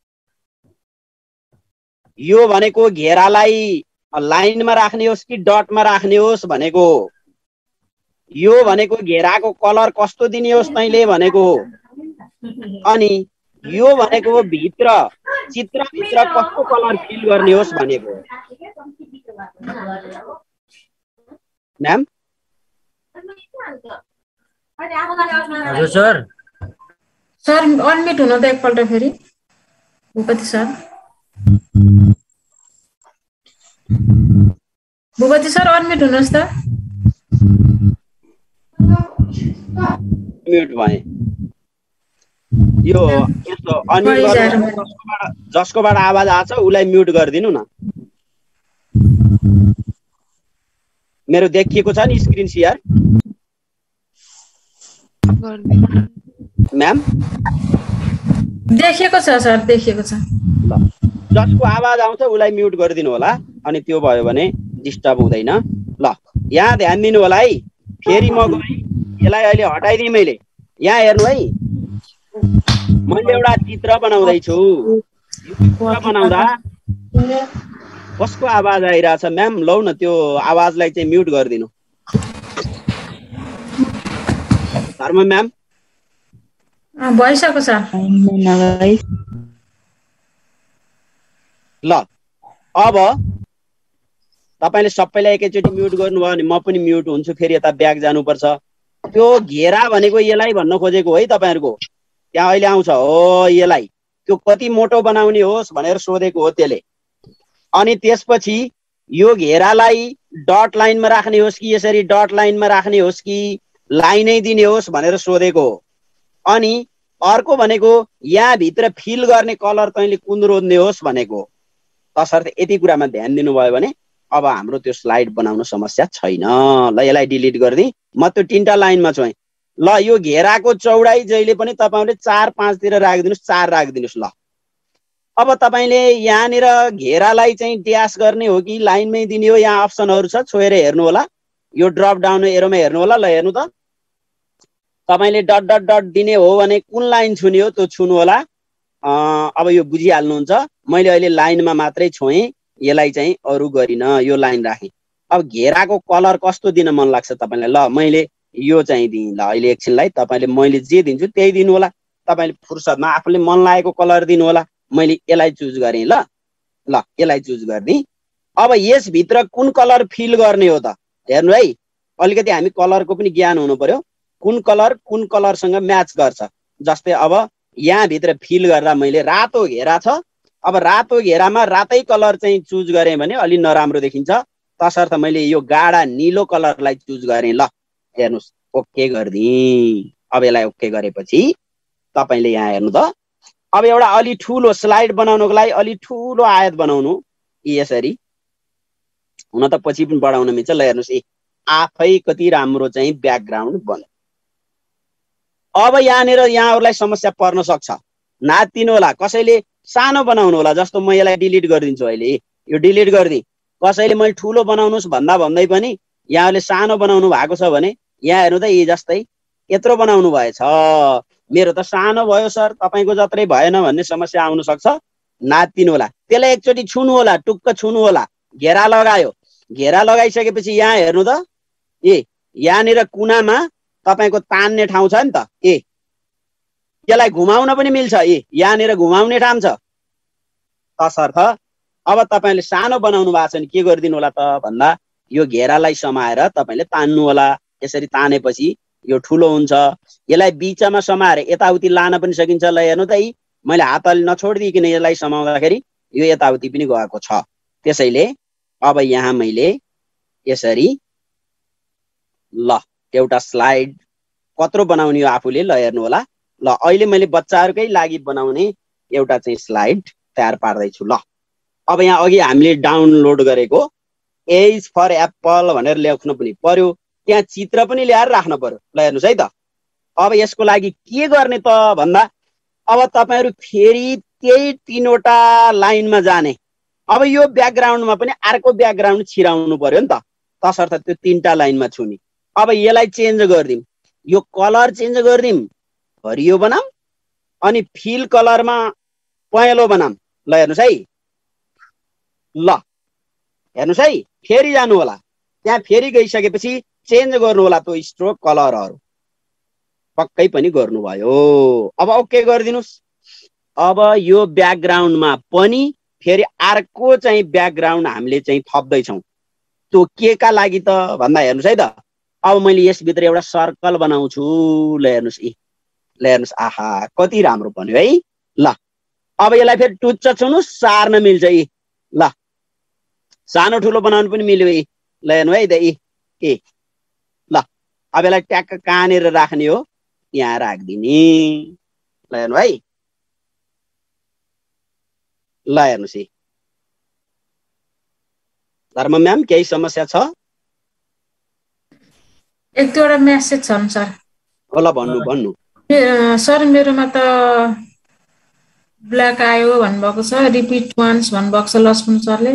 यो भनेको घेरालाई लाइनमा राख्ने होस् कि डटमा राख्ने होस् भनेको। यो भनेको घेराको कलर कस्तो दिने होस् तैले भनेको। अनि यो भनेको भित्र चित्रभित्र कस्तो कलर फिल गर्ने होस् भनेको। म्याम हजुर सर। सर अनम्युट हुनु त एकपल्ट फेरि Bhupati sir. Bhupati sir unmute हुनुहोस् त। म्युट भए। यो यस्तो अनम्युट गर्नु, जसकोबाट आवाज आछ उलाई म्युट गरिदिनु न। मेरो देखिएको छ नि स्क्रिन शेयर म्याम? देखिएको छ सर, देखिएको छ। ल, जसको आवाज आउँछ उलाई म्युट गरिदिनु होला। अनि त्यो भयो भने डिस्टर्ब हुँदैन। ल यहाँ ध्यान दिनु होला है। फेरि म गएँ, यसलाई अहिले हटाइदिएँ मैले। यहाँ हेर्नु है, मैले एउटा चित्र बनाउँदैछु। यो चित्र बनाउँदा कसको आवाज आइरहेछ म्याम? लौ न त्यो आवाजलाई चाहिँ म्युट गरिदिनु। धर्म म्याम भइसक्यो सर। ल अब तपाईले सबैलाई एकैचोटि म्युट गर्नुभयो भने म पनि म्युट हुन्छु, फेरि यता ब्याक जानुपर्छ। त्यो घेरा भनेको यसलाई भन्न खोजेको है तपाईहरुको। त्यहाँ अहिले आउँछ हो यसलाई, त्यो कति मोटो बनाउने होस् भनेर सोधेको हो त्यसले। अनि त्यसपछि यो घेरालाई डट लाइनमा राख्ने होस् कि यसरी डट लाइनमा राख्ने होस् कि लाइनै दिने होस् भनेर सोधेको हो। अनि अर्को भनेको यहाँ भित्र फिल गर्ने कलर तैँले कुन रोज्ने होस् भनेको। तसर्थ यति कुरामा ध्यान दिनुभयो भने अब हाम्रो त्यो स्लाइड बनाउन समस्या छैन। ल यसलाई डिलिट गरिदिएँ, म त्यो 3टा लाइनमा छोएँ। ल यो घेराको चौडाइ जहिले पनि तपाईले 4-5 तिर राखिदिनुस्, 4 राखिदिनुस्। ल अब तपाईले यहाँनिर घेरालाई चाहिँ ड्यास गर्ने हो कि लाइनमै दिने हो, यहाँ अप्सनहरु छ, छोएर हेर्नु होला। यो ड्रप डाउन एरोमा हेर्नु होला। ल हेर्नु त, तपाईले डट डट डट दिने हो भने कुन लाइन छुने हो त्यो छुनु होला। अब यो बुझिहाल्नुहुन्छ। मैले अहिले लाइनमा मात्रै छोएँ, यसलाई चाहिँ अरु गरिन, यो लाइन राखेँ। अब घेराको कलर कस्तो दिन मन लाग्छ तपाईलाई? ल मैले यो चाहिँ दिएँ। ल अहिले एकछिनलाई तपाईले मैले जे दिन्छु त्यही दिनु होला। तपाईले फुर्सदमा आफूले मन लागेको कलर दिनु होला। मैले यसलाई चुज गरेँ। ल ल यसलाई चुज गरिदिएँ। अब यसभित्र कुन कलर फिल गर्ने हो त हेर्नु है, अलिकति हामी कलरको पनि ज्ञान हुनु पर्यो। कुन कलरसँग म्याच गर्छ। जस्तै अब यहाँभित्र फिल गर्दा मैले रातो घेरा छ, अब रातो घेरामा रातै कलर चाहिँ चुज गरेँ भने अलि नराम्रो देखिन्छ, तसर्थ मैले यो गाढा निलो कलरलाई चुज गरेँ। ल हेर्नुहोस्, ओके गरिदिएँ। अब यसलाई ओके गरेपछि तपाईँले यहाँ हेर्नु त, अब एउटा अलि ठुलो स्लाइड बनाउनको लागि अलि ठुलो आयत बनाउनु यसरी, हुन त पछि पनि बढाउन मिल्छ। ल हेर्नुहोस्, आफै कति राम्रो चाहिँ ब्याकग्राउन्ड बन्यो। अब यहाँहरूलाई समस्या पर्न सक्छ, नातिनु होला। कसैले सानो बनाउनु होला, जस्तो म यसलाई डिलिट गरिदिन्छु अहिले, यो डिलिट गरिदिएँ। कसैले मैले ठुलो बनाउनुहोस् भन्दै पनि यहाँले सानो बनाउनु भएको छ भने यहाँ हेर्नु त, यी जस्तै यत्रो बनाउनु भएछ, मेरो त सानो भयो सर, तपाईँको जत्रै भएन भन्ने समस्या आउन सक्छ। नातिनु होला, त्यसलाई एकचोटि छुनु होला, टुक्क छुनु होला। घेरा लगायो, घेरा लगाइसकेपछि यहाँ हेर्नु त, यहाँनिर कुनामा तपाईँको तान्ने ठाउँ छ नि त, यसलाई घुमाउन पनि मिल्छ। यहाँनिर घुमाउने ठाउँ छ। तसर्थ अब तपाईँले सानो बनाउनु भएको छ भने के गरिदिनु होला त भन्दा, यो घेरालाई समाएर तपाईँले तान्नु होला। यसरी तानेपछि यो ठुलो हुन्छ। यसलाई बिचमा समाएर यताउति लान पनि सकिन्छ। ल हेर्नु त, मैले हात अलि नछोडिदिकन यसलाई समाउँदाखेरि यो यताउति पनि गएको छ। त्यसैले अब यहाँ मैले यसरी, ल एउटा स्लाइड कत्रो बनाउने हो आफूले, ल हेर्नु होला। ल अहिले मैले बच्चाहरूकै लागि बनाउने एउटा चाहिँ स्लाइड तयार पार्दैछु। ल अब यहाँ अघि हामीले डाउनलोड गरेको ए इज फर एप्पल भनेर लेख्नु पनि पर्यो, त्यहाँ चित्र पनि ल्याएर राख्नु पर्यो। ल हेर्नुहोस् है त, अब यसको लागि के गर्ने त भन्दा, अब तपाईँहरू फेरि त्यही 3वटा लाइनमा जाने। अब यो ब्याकग्राउन्डमा पनि अर्को ब्याकग्राउन्ड छिराउनु पर्यो नि त, तसर्थ त्यो 3टा लाइनमा छुने। अब यसलाई चेन्ज गरिदिउँ, यो कलर चेन्ज गरिदिउँ, हरियो बनाऊँ, अनि फिल कलरमा पहेँलो बनाऊँ। ल हेर्नुहोस् है, ल हेर्नुहोस् है, फेरि जानु होला। त्यहाँ फेरि गइसकेपछि चेन्ज गर्नु होला त्यो स्ट्रोक कलरहरू, पक्कै पनि गर्नुभयो। अब ओके गरिदिनुहोस्। अब यो ब्याकग्राउन्डमा पनि फेरि अर्को चाहिँ ब्याकग्राउन्ड हामीले चाहिँ थप्दैछौँ। त्यो के का लागि त भन्दा हेर्नुहोस् है त, अब मैले यसभित्र एउटा सर्कल बनाउँछु। ल हेर्नुहोस्, ल हेर्नुहोस्, आहा कति राम्रो बन्यो है। ल अब यसलाई फेरि टुच्च छुनुहोस्, सार्न मिल्छ। ल सानो ठुलो बनाउनु पनि मिल्यो। ल हेर्नु है त, ल अब यसलाई ट्याक्क कहाँनिर राख्ने हो, यहाँ राखिदिने। ल हेर्नु है, ल हेर्नुहोस्। धर्म म्याम केही समस्या छ? एक दुईवटा मेसेज छन् सर। ल भन्नु। सर मेरोमा त ब्ल्याक आयो भन्नुभएको छ, रिपिट वान्स भन्नुभएको छ लक्ष्मण सरले।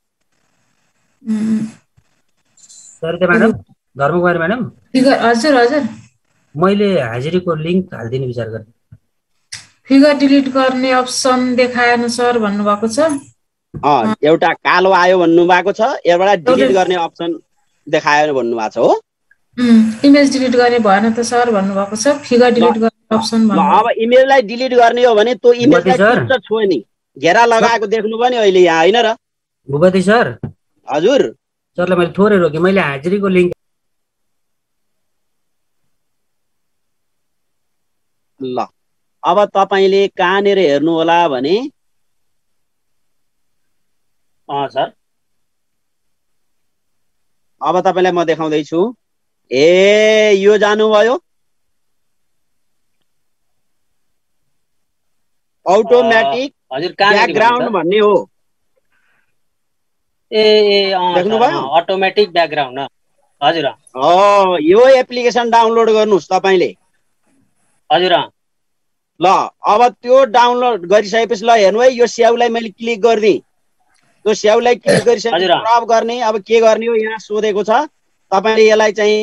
म्याडम, धर्मकुमारी म्याडम, हजुर मैले हाजिरीको लिङ्क हालिदिने विचार गरेँ। फिगर डिलिट गर्ने अप्सन देखाएन सर भन्नुभएको छ। एउटा कालो आयो भन्नुभएको छ, एउटा डिलिट गर्ने अप्सन देखायो भन्नुभएको छ। हो, इमेज डिलिट गर्ने भएन त सर भन्नुभएको छ। फिगर डिलिट गर्ने अप्सन भन्नु। अब इमेजलाई डिलिट गर्ने हो भने त्यो इमेजलाई टुच्च छोड्ने, घेरा लगाएको देख्नुभयो नि अहिले यहाँ, होइन र भूपति सर? हजुर सरलाई मैले थोरै रोकेँ, मैले हाजिरीको लिङ्क। ल अब तपाईँले कहाँनिर हेर्नु होला भने, सर अब तपाईँलाई म देखाउँदैछु। यो जानुभयो, अटोमेटिक ब्याकग्राउन्ड भन्ने हो। देख्नुभयो अटोमेटिक ब्याकग्राउन्ड। हजुर यो एप्लिकेसन डाउनलोड गर्नुहोस् तपाईँले। हजुर ल अब त्यो डाउनलोड गरिसकेपछि ल हेर्नु है, यो स्याउलाई मैले क्लिक गरिदिएँ। त्यो स्याउलाई क्लिक गरिसकेपछि क्रप गर्ने, अब के गर्ने हो यहाँ सोधेको छ। तपाईँले यसलाई चाहिँ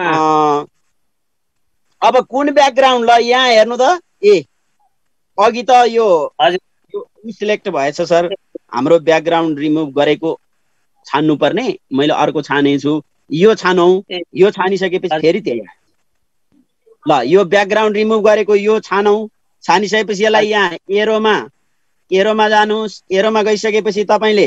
अब कुन ब्याकग्राउन्ड, ल यहाँ हेर्नु त, अघि त यो सिलेक्ट भएछ सर, हाम्रो ब्याकग्राउन्ड रिमुभ गरेको छान्नु पर्ने, मैले अर्को छानेछु। यो छानौँ, यो छानिसकेपछि फेरि त्यही। ल यो ब्याकग्राउन्ड रिमुभ गरेको यो छानौँ, छानिसकेपछि यसलाई यहाँ एरोमा एरोमा जानुहोस्। एरोमा गइसकेपछि तपाईँले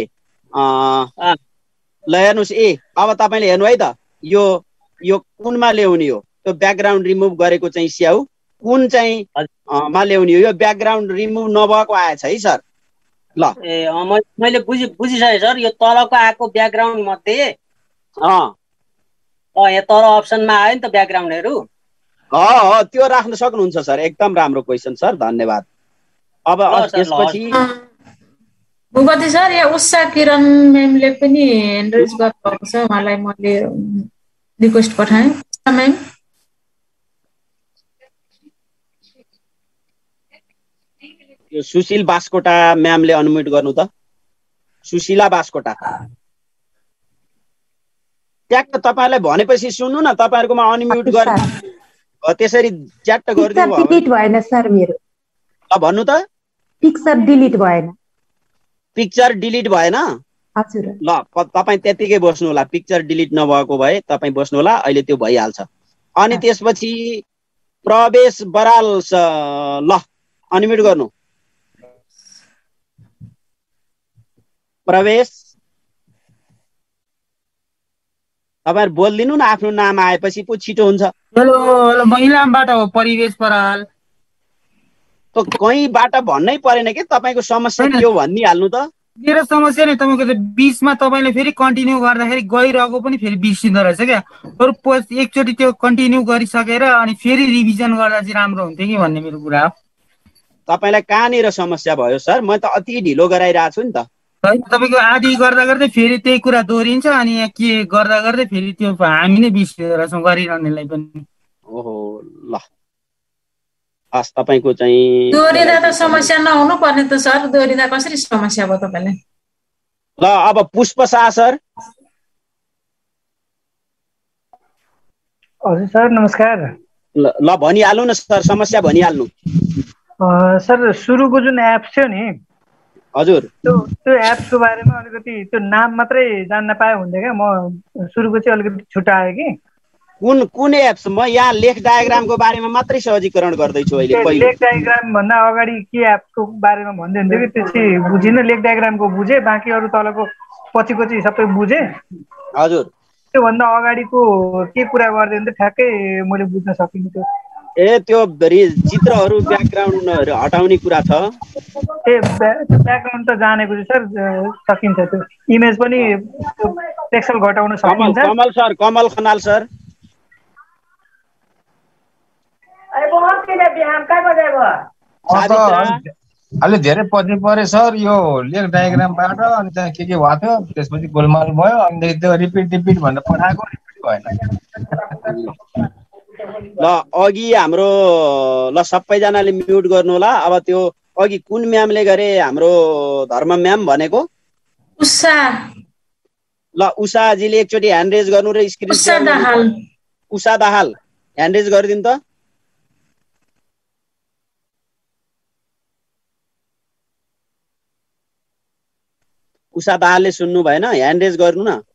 ल हेर्नुहोस्। अब तपाईँले हेर्नु है त, यो कुनमा ल्याउने हो, त्यो ब्याकग्राउन्ड रिमुभ गरेको चाहिँ स्याउ कुन चाहिँ मा ल्याउने हो। यो ब्याकग्राउन्ड रिमुभ नभएको आएछ है सर। ल मैले बुझिसकेँ सर। यो तलको आएको ब्याकग्राउन्ड मध्ये यहाँ तल अप्सनमा आयो नि त ब्याकग्राउन्डहरू। त्यो राख्न सक्नुहुन्छ सर। एकदम राम्रो क्वेसन सर, धन्यवाद। अब त्यसपछि भूपति सर, यहाँ उषा किरण म्यामले पनि ह्यान्ड रेज गर्नुभएको छ, उहाँलाई मैले रिक्वेस्ट पठाएँ। म्याम यो सुशील बास्कोटा म्यामले अनम्युट गर्नु त। सुशीला बास्कोटा ट्याक्क तपाईँलाई भनेपछि सुन्नु न, तपाईँहरूकोमा अनम्युट गर्नु त्यसरी च्याट्ट गरिदिनु भयो। डिलिट भएन सर मेरो। भन्नु त। पिक्चर डिलिट भएन। पिक्चर डिलिट भएन? हजुर। ल तपाईँ त्यतिकै बस्नु होला। पिक्चर डिलिट नभएको भए तपाईँ बस्नु होला, अहिले त्यो भइहाल्छ। अनि त्यसपछि प्रवेश बराल ल अनम्युट गर्नु। प्रवेश तपाईहरु बोल्दिनु न, आफ्नो नाम आएपछि पो छिटो हुन्छ। हेलो हेलो, म इलामबाट हो, परिवेश बराल। त कहीँबाट भन्नै परेन के तपाईको समस्या के हो भनिहाल्नु त। मेरो समस्या नि तपाईको त बीचमा तपाईले फेरि कन्टिन्यू गर्दाखेरि गइरहेको पनि फेरि बिर्सिँदो रहेछ क्या। अरु एकचोटि त्यो कन्टिन्यू गरिसकेर अनि फेरि रिभिजन गर्दा चाहिँ राम्रो हुन्थ्यो कि भन्ने मेरो कुरा हो। तपाईलाई कहाँनिर समस्या भयो सर? म त अति ढिलो गराइरहेको छु नि त। तपाईको आदि गर्दा गर्दै फेरि त्यही कुरा दोहोरिन्छ अनि यहाँ के गर्दा गर्दै फेरि त्यो हामी नै बिर्सिँदो रहेछौँ गरिरहनेलाई पनि। ओहो ल हस्, तपाईको चाहिँ दोहोरिँदा त समस्या नहुनु पर्ने त सर। दोहोरिँदा कसरी समस्या भयो तपाईलाई? ल अब पुष्प शाह सर। हजुर सर नमस्कार। ल भनिहाल्नु न सर, समस्या भनिहाल्नु। सर सुरुको जुन एप थियो नि हजुर, त्यो एप्सको बारेमा अलिकति त्यो नाम मात्रै जान्न पाए हुन्थ्यो क्या। म सुरुको चाहिँ अलिकति छुट्याएँ कि। कुन एप्स? म यहाँ लेख डायग्रामको बारेमा मात्रै सहजीकरण गर्दैछु अहिले। लेख डायग्राम भन्दा अगाडि के एप्सको बारेमा भन्दै हुन्थ्यो कि, त्यो चाहिँ बुझिनँ। लेख डायग्रामको बुझेँ, बाँकी अरू तलको पछिको चाहिँ सबै बुझेँ। हजुर, त्योभन्दा अगाडिको के कुरा गर्दै हुन्थ्यो ठ्याक्कै मैले बुझ्न सकिनँ त्यो। त्यो चित्रहरू ब्याकग्राउन्डहरू हटाउने कुरा छ। ब्याकग्राउन्ड त जानेको छु सर, सकिन्छ। त्यो इमेज पनि टेक्सचर घटाउन सकिन्छ। Kamal sir, Kamal Khanal sir. अलि धेरै पछि परे सर यो लेख डायग्रामबाट, अनि त्यहाँ के भएको थियो, त्यसपछि गोलमाल भयो। अनि त्यो रिपिट भनेर पठाएको, रिपिट भएन। ल अघि हाम्रो ल सबैजनाले म्युट गर्नु होला। अब त्यो अघि कुन म्यामले गरे? हाम्रो धर्म म्याम भनेको उषा। ल उषाजीले एकचोटि ह्यान्ड रेज गर्नु र screen Usha Dahal. Usha Dahal hand raise गरिदिनु त। उषा दाहालले सुन्नु भएन? ह्यान्ड रेज गर्नु न।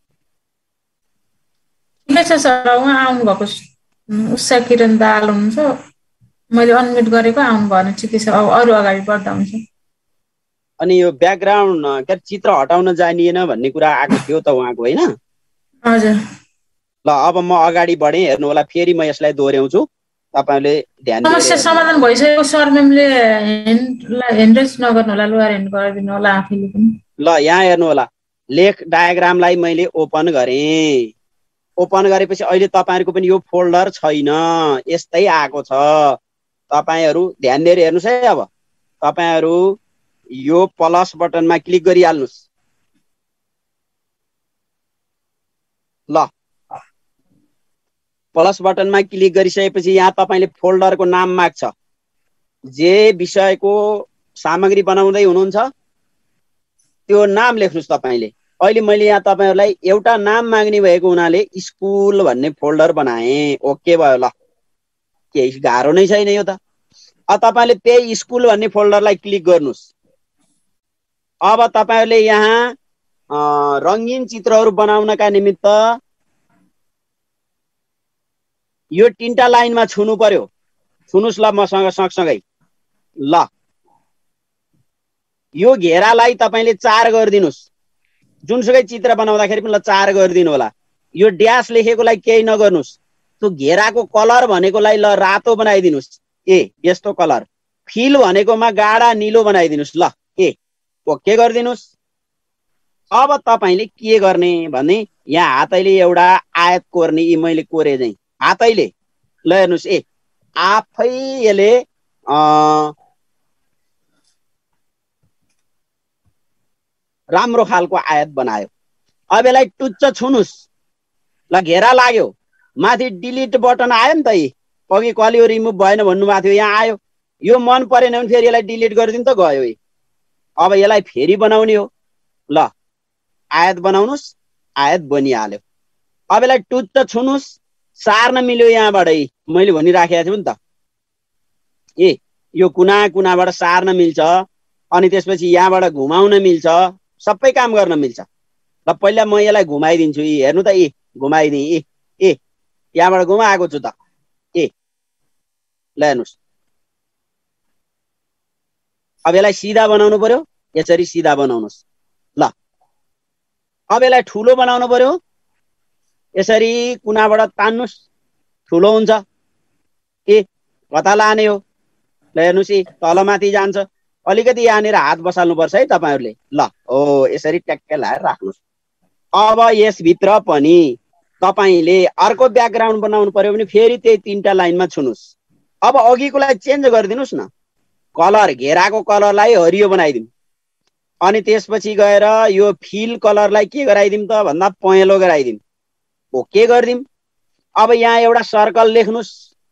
ठिकै छ सर, उहाँ आउनु भएको छ। उषा किरण दाहाल हुनुहुन्छ, मैले अनम्युट गरेको, आउनु भएन। ठिकै छ, अब अरू अगाडि बढ्दा हुन्छ। अनि यो ब्याकग्राउन्ड के चित्र हटाउन जानिएन भन्ने कुरा आएको थियो त उहाँको, होइन? हजुर। ल अब म अगाडि बढेँ, हेर्नु होला। फेरि म यसलाई दोहोऱ्याउँछु, तपाईले ध्यान दिएर। समस्या समाधान भइसकेको सर। म्यामले ह्यान्ड रेज नगर्नु होला, लोअर ह्यान्ड गरिदिनु होला आफैले पनि। ल यहाँ हेर्नु होला, लेख डायग्रामलाई मैले ओपन गरेँ। ओपन गरेपछि अहिले तपाईहरुको पनि यो फोल्डर छैन, यस्तै आएको छ। तपाईहरु ध्यान दिएर हेर्नुस् है। अब तपाईहरु यो प्लस बटनमा क्लिक गरिहाल्नुस्। ल प्लस बटनमा क्लिक गरिसकेपछि यहाँ तपाईले फोल्डरको नाम माग्छ। जे विषयको सामग्री बनाउँदै हुनुहुन्छ त्यो नाम लेख्नुस् तपाईले। अहिले मैले यहाँ तपाईहरुलाई एउटा नाम माग्ने भएको हुनाले स्कुल भन्ने फोल्डर बनाएँ। ओके भयो। ल केही गाह्रो नै छैन यो त। अब तपाईले त्यही स्कुल भन्ने फोल्डरलाई क्लिक गर्नुस्। अब तपाईहरुले यहाँ रंगीन चित्रहरू बनाउनका निमित्त यो तीनटा लाइनमा छुनु पर्यो। छुनुस् ल मसँग सँगसँगै। ल यो घेरालाई तपाईँले 4 गरिदिनुहोस्, जुनसुकै चित्र बनाउँदाखेरि पनि ल 4 गरिदिनु होला। यो ड्यास लेखेकोलाई केही नगर्नुहोस्, त्यो घेराको कलर भनेकोलाई ल रातो बनाइदिनुहोस्, यस्तो कलर। फिल भनेकोमा गाढा निलो बनाइदिनुहोस्, ल ओके गरिदिनुहोस्। अब तपाईँले के गर्ने भने यहाँ हातैले एउटा आयत कोर्ने, यी मैले कोरे चाहिँ हातैले, ल हेर्नुहोस् आफै यसले राम्रो खालको आयत बनायो। अब यसलाई टुच्च छुनुस्, ल घेरा लाग्यो, माथि डिलिट बटन आयो नि त, अघि कलियो रिमुभ भएन भन्नुभएको थियो, यहाँ आयो। यो मन परेन भने फेरि यसलाई डिलिट गरिदिनु त गयो। अब यसलाई फेरि बनाउने हो, ल आयत बनाउनुहोस्, आयत बनिहाल्यो। अब यसलाई टुच्च छुनुस्, सार्न मिल्यो यहाँबाट, मैले भनिराखेको छु नि त, यो कुना कुनाबाट सार्न मिल्छ, अनि त्यसपछि यहाँबाट घुमाउन मिल्छ, सबै काम गर्न मिल्छ। ल पहिला म यसलाई घुमाइदिन्छु, हेर्नु त घुमाइदिएँ, यहाँबाट घुमाएको छु त, ल हेर्नुहोस्। अब यसलाई सिधा बनाउनु पर्यो, यसरी सिधा बनाउनुहोस्। ल अब यसलाई ठुलो बनाउनु पर्यो, यसरी कुनाबाट तान्नुहोस्, ठुलो हुन्छ। कता लाने हो, ल हेर्नुहोस् तलमाथि जान्छ। अलिकति यहाँनिर हात बसाल्नुपर्छ है तपाईँहरूले, ल यसरी ट्याक्कै लाएर राख्नुहोस्। अब यसभित्र पनि तपाईँले अर्को ब्याकग्राउन्ड बनाउनु पर्यो भने फेरि त्यही 3टा लाइनमा छुनुहोस्। अब अघिकोलाई चेन्ज गरिदिनुहोस् न, कलर घेराको कलरलाई हरियो बनाइदिउँ, अनि त्यसपछि गएर यो फिल कलरलाई के गराइदिउँ त भन्दा पहेँलो गराइदिउँ, ओके गरिदिउँ। अब यहाँ एउटा सर्कल लेख्नुहोस्,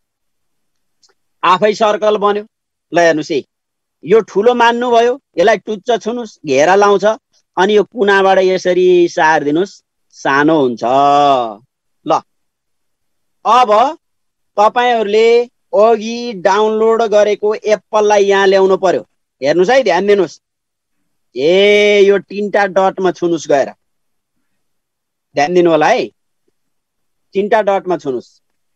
आफै सर्कल बन्यो। ल हेर्नुहोस् यो ठुलो मान्नुभयो, यसलाई टुच्च छुनुहोस्, घेरा लाउँछ, अनि यो कुनाबाट यसरी सार्दिनुहोस्, सानो हुन्छ। ल अब तपाईँहरूले अघि डाउनलोड गरेको एप्पललाई यहाँ ल्याउनु पर्यो। हेर्नुहोस् है, ध्यान दिनुहोस्, यो 3टा डटमा छुनुहोस्, गएर ध्यान दिनु होला है, 3टा डटमा छुनुहोस्।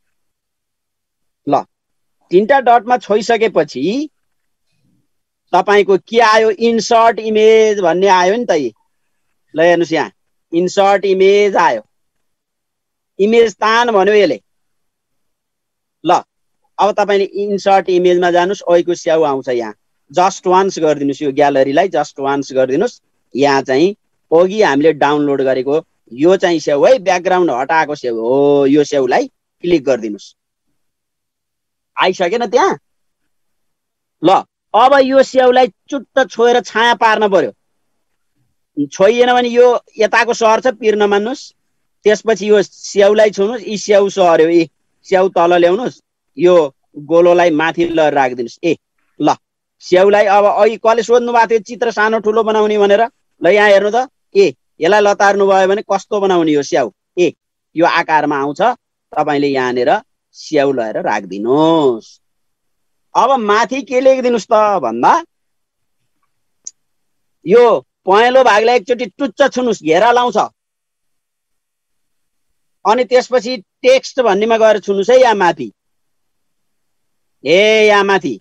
ल 3टा डटमा छोइसकेपछि तपाईँको के आयो, इन्सर्ट इमेज भन्ने आयो नि त। ल हेर्नुहोस् यहाँ इन्सर्ट इमेज आयो, इमेज तान भन्यो यसले। ल अब तपाईँले इन्सर्ट इमेजमा जानुहोस्, अहिलेको स्याउ आउँछ, यहाँ जस्ट वान्स गरिदिनुहोस्, यो ग्यालरीलाई जस्ट वान्स गरिदिनुहोस्। यहाँ चाहिँ अघि हामीले डाउनलोड गरेको यो चाहिँ स्याउ है, ब्याकग्राउन्ड हटाएको स्याउ हो, यो स्याउलाई क्लिक गरिदिनुहोस्। आइसकेन त्यहाँ? ल अब यो स्याउलाई चुट्ट छोएर छाया पार्न पर्यो, छोइएन भने यो यताको सर्छ, पिर नमान्नुहोस्। त्यसपछि यो स्याउलाई छुनुहोस्, यी स्याउ सर्यो, स्याउ तल ल्याउनुहोस्, यो गोलोलाई माथि लएर राखिदिनुहोस्। ल स्याउलाई अब अघि कसले सोध्नु भएको थियो चित्र सानो ठुलो बनाउने भनेर, ल यहाँ हेर्नु त, यसलाई लतार्नु भयो भने कस्तो बनाउने हो स्याउ, यो आकारमा आउँछ। तपाईँले यहाँनिर स्याउ लगाएर राखिदिनुहोस्। अब माथि के लेखिदिनुहोस् त भन्दा, यो पहेँलो भागलाई एकचोटि टुच्च छुनुहोस्, घेरा लाउँछ, अनि त्यसपछि टेक्स्ट भन्नेमा गएर छुनुहोस् है, यहाँ माथि, यहाँ माथि।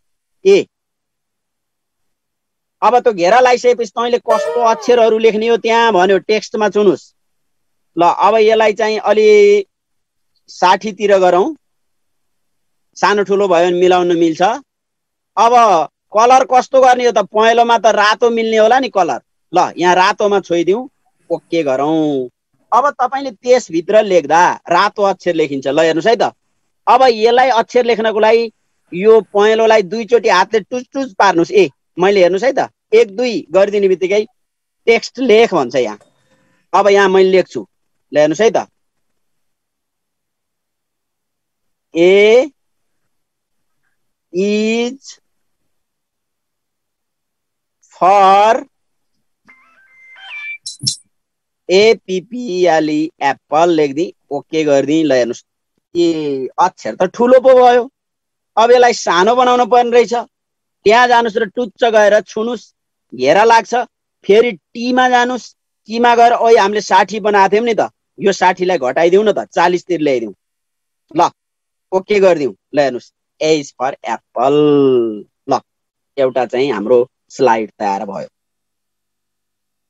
अब त्यो घेरा लगाइसकेपछि तैँले कस्तो अक्षरहरू लेख्ने हो त्यहाँ भन्यो, टेक्स्टमा छुनुहोस्। ल अब यसलाई चाहिँ अलि 60 तिर गरौँ, सानो ठुलो भयो भने मिलाउन मिल्छ। अब कलर कस्तो गर्ने हो त, पहेँलोमा त रातो मिल्ने होला नि कलर। ल यहाँ रातोमा छोइदिउँ, ओके गरौँ। अब तपाईँले त्यसभित्र लेख्दा रातो अक्षर लेखिन्छ। ल हेर्नुहोस् है त, अब यसलाई अक्षर लेख्नको लागि यो पहेँलोलाई 2 चोटि हातले टुच टुच पार्नुहोस्। मैले हेर्नुहोस् है त, 1 2 गरिदिने बित्तिकै टेक्स्ट लेख भन्छ यहाँ। अब यहाँ मैले लेख्छु, ल हेर्नुहोस् है त, A is for apple, apple लेख्दिएँ, ओके गरिदिएँ। ल हेर्नुहोस् अक्षर त ठुलो पो भयो। अब यसलाई सानो बनाउनु पर्ने रहेछ, त्यहाँ जानुहोस् र टुच्च गएर छुनुहोस्, घेरा लाग्छ, फेरि टीमा जानुहोस्, टीमा गएर हामीले 60 बनाएको थियौँ नि त, यो 60लाई घटाइदिउँ न त, 40 तिर ल्याइदिउँ। ल ओके गरिदिउँ। ल हेर्नुहोस् ए इज फर एप्पल। ल एउटा चाहिँ हाम्रो स्लाइड तयार भयो।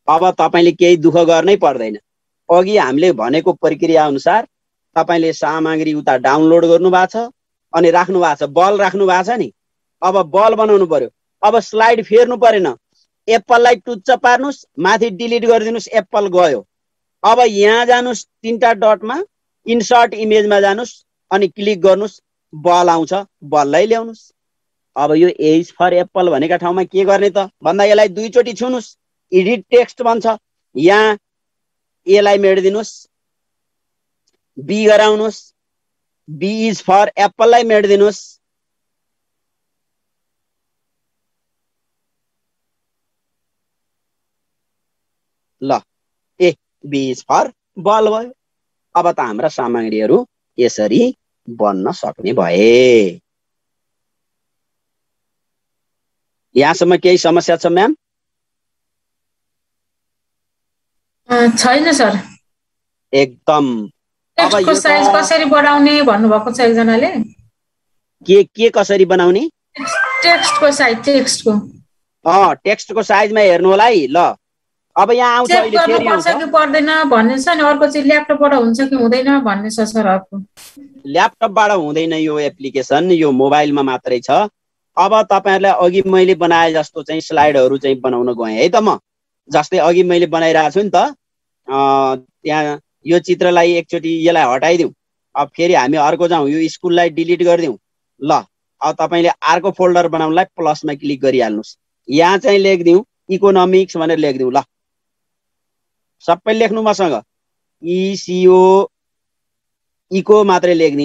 अब तपाईँले केही दुःख गर्नै पर्दैन। अघि हामीले भनेको प्रक्रिया अनुसार तपाईँले सामग्री उता डाउनलोड गर्नु भएको छ अनि राख्नु भएको छ, बल राख्नु भएको छ नि। अब बल बनाउनु पर्यो। अब स्लाइड फेर्नु परेन, एप्पललाई टुच्च पार्नुस्, माथि डिलिट गरिदिनुस्, एप्पल गयो। अब यहाँ जानुस्, 3टा डटमा इन्सर्ट इमेजमा जानुस् अनि क्लिक गर्नुस्, बल आउँछ, बललाई ल्याउनुस्। अब यो एज फर एप्पल भनेका ठाउँमा के गर्ने त भन्दा यसलाई 2 चोटि छुनुस्, एडिट टेक्स्ट भन्छ, यहाँ यसलाई मेट्दिनुस्, बी गराउनुस्, बी इज फर एप्पललाई मेट्दिनुस्, ल A B is for ball भयो। अब त हाम्रा सामग्रीहरू यसरी बन्न सक्ने भए। यहाँसम्म केही समस्या छ म्याम? छैन सर। एकदम। अब टेक्स्टको साइज कसरी बढाउने भन्नुभएको छ एकजनाले। के कसरी बनाउने? टेक्स्टको साइज, टेक्स्टको साइजमा हेर्नु होला है। ल अब यहाँ आउँछ, अहिले फेरि आउँछ कि पर्दैन भन्ने छ नि। अर्को चाहिँ ल्यापटपबाट हुन्छ कि हुँदैन भन्ने छ सर। अर्को ल्यापटपबाट हुँदैन, यो एप्लिकेसन यो मोबाइलमा मात्रै छ। अब तपाईहरुलाई अघि मैले बनाए जस्तो चाहिँ स्लाइडहरू चाहिँ बनाउन गएँ है त। म जस्तै अघि मैले बनाइरहेको छु नि त, त्यहाँ यो चित्रलाई एकचोटि यसलाई हटाइदिउँ। अब फेरि हामी अर्को जाउँ, यो स्कुललाई डिलिट गरिदिउँ। ल अब तपाईले अर्को फोल्डर बनाउनलाई प्लसमा क्लिक गरिहाल्नुस्। यहाँ चाहिँ लेखिदिउँ इकोनोमिक्स भनेर लेखिदिउँ। ल सबै लेख्नु मसँग, इसिओ इको मात्रै लेख्ने।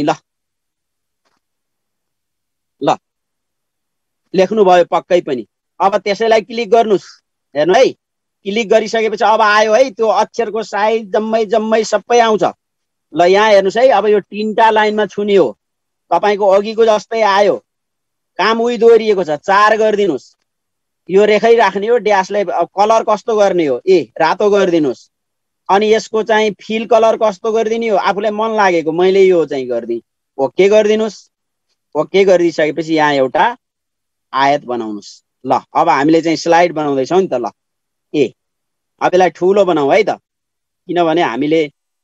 ल लेख्नु भयो पक्कै पनि। अब त्यसैलाई क्लिक गर्नुस्, हेर्नु है। क्लिक गरिसकेपछि अब आयो है त्यो अक्षरको साइज जम्मै सबै आउँछ। ल यहाँ हेर्नुस् है। अब यो 3टा लाइनमा छुने हो, तपाईको अघिको जस्तै आयो। काम उही दोहोरिएको छ, 4 गरिदिनुस्। यो रेखै राख्ने हो, ड्यासलाई कलर कस्तो गर्ने हो, रातो गरिदिनुस्। अनि यसको चाहिँ फिल कलर कस्तो गरिदिने हो, आफूलाई मन लागेको मैले यो चाहिँ गरिदिएँ। ओके गरिदिनुस्। ओके गरिदिसकेपछि यहाँ एउटा आयत बनाउनुस्। ल अब हामीले चाहिँ स्लाइड बनाउँदैछौँ नि त। ल अब यसलाई ठुलो बनाऊ है त, किनभने हामीले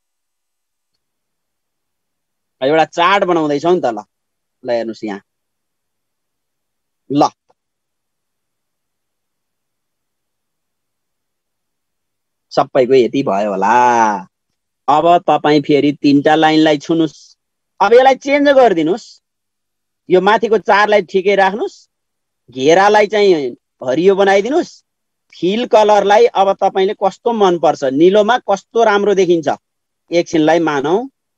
एउटा चार्ट बनाउँदैछौँ नि त। ल हेर्नुस् यहाँ। ल सबैको यति भयो होला। अब तपाईँ फेरि 3टा लाइनलाई छुनुस्। अब यसलाई चेन्ज गरिदिनुस्। यो माथिको 4लाई ठिकै राख्नुस्, घेरालाई चाहिँ हरियो बनाइदिनुस्। फिल कलरलाई अब तपाईले कस्तो मन पर्छ, निलोमा कस्तो राम्रो देखिन्छ, एकछिनलाई मानौ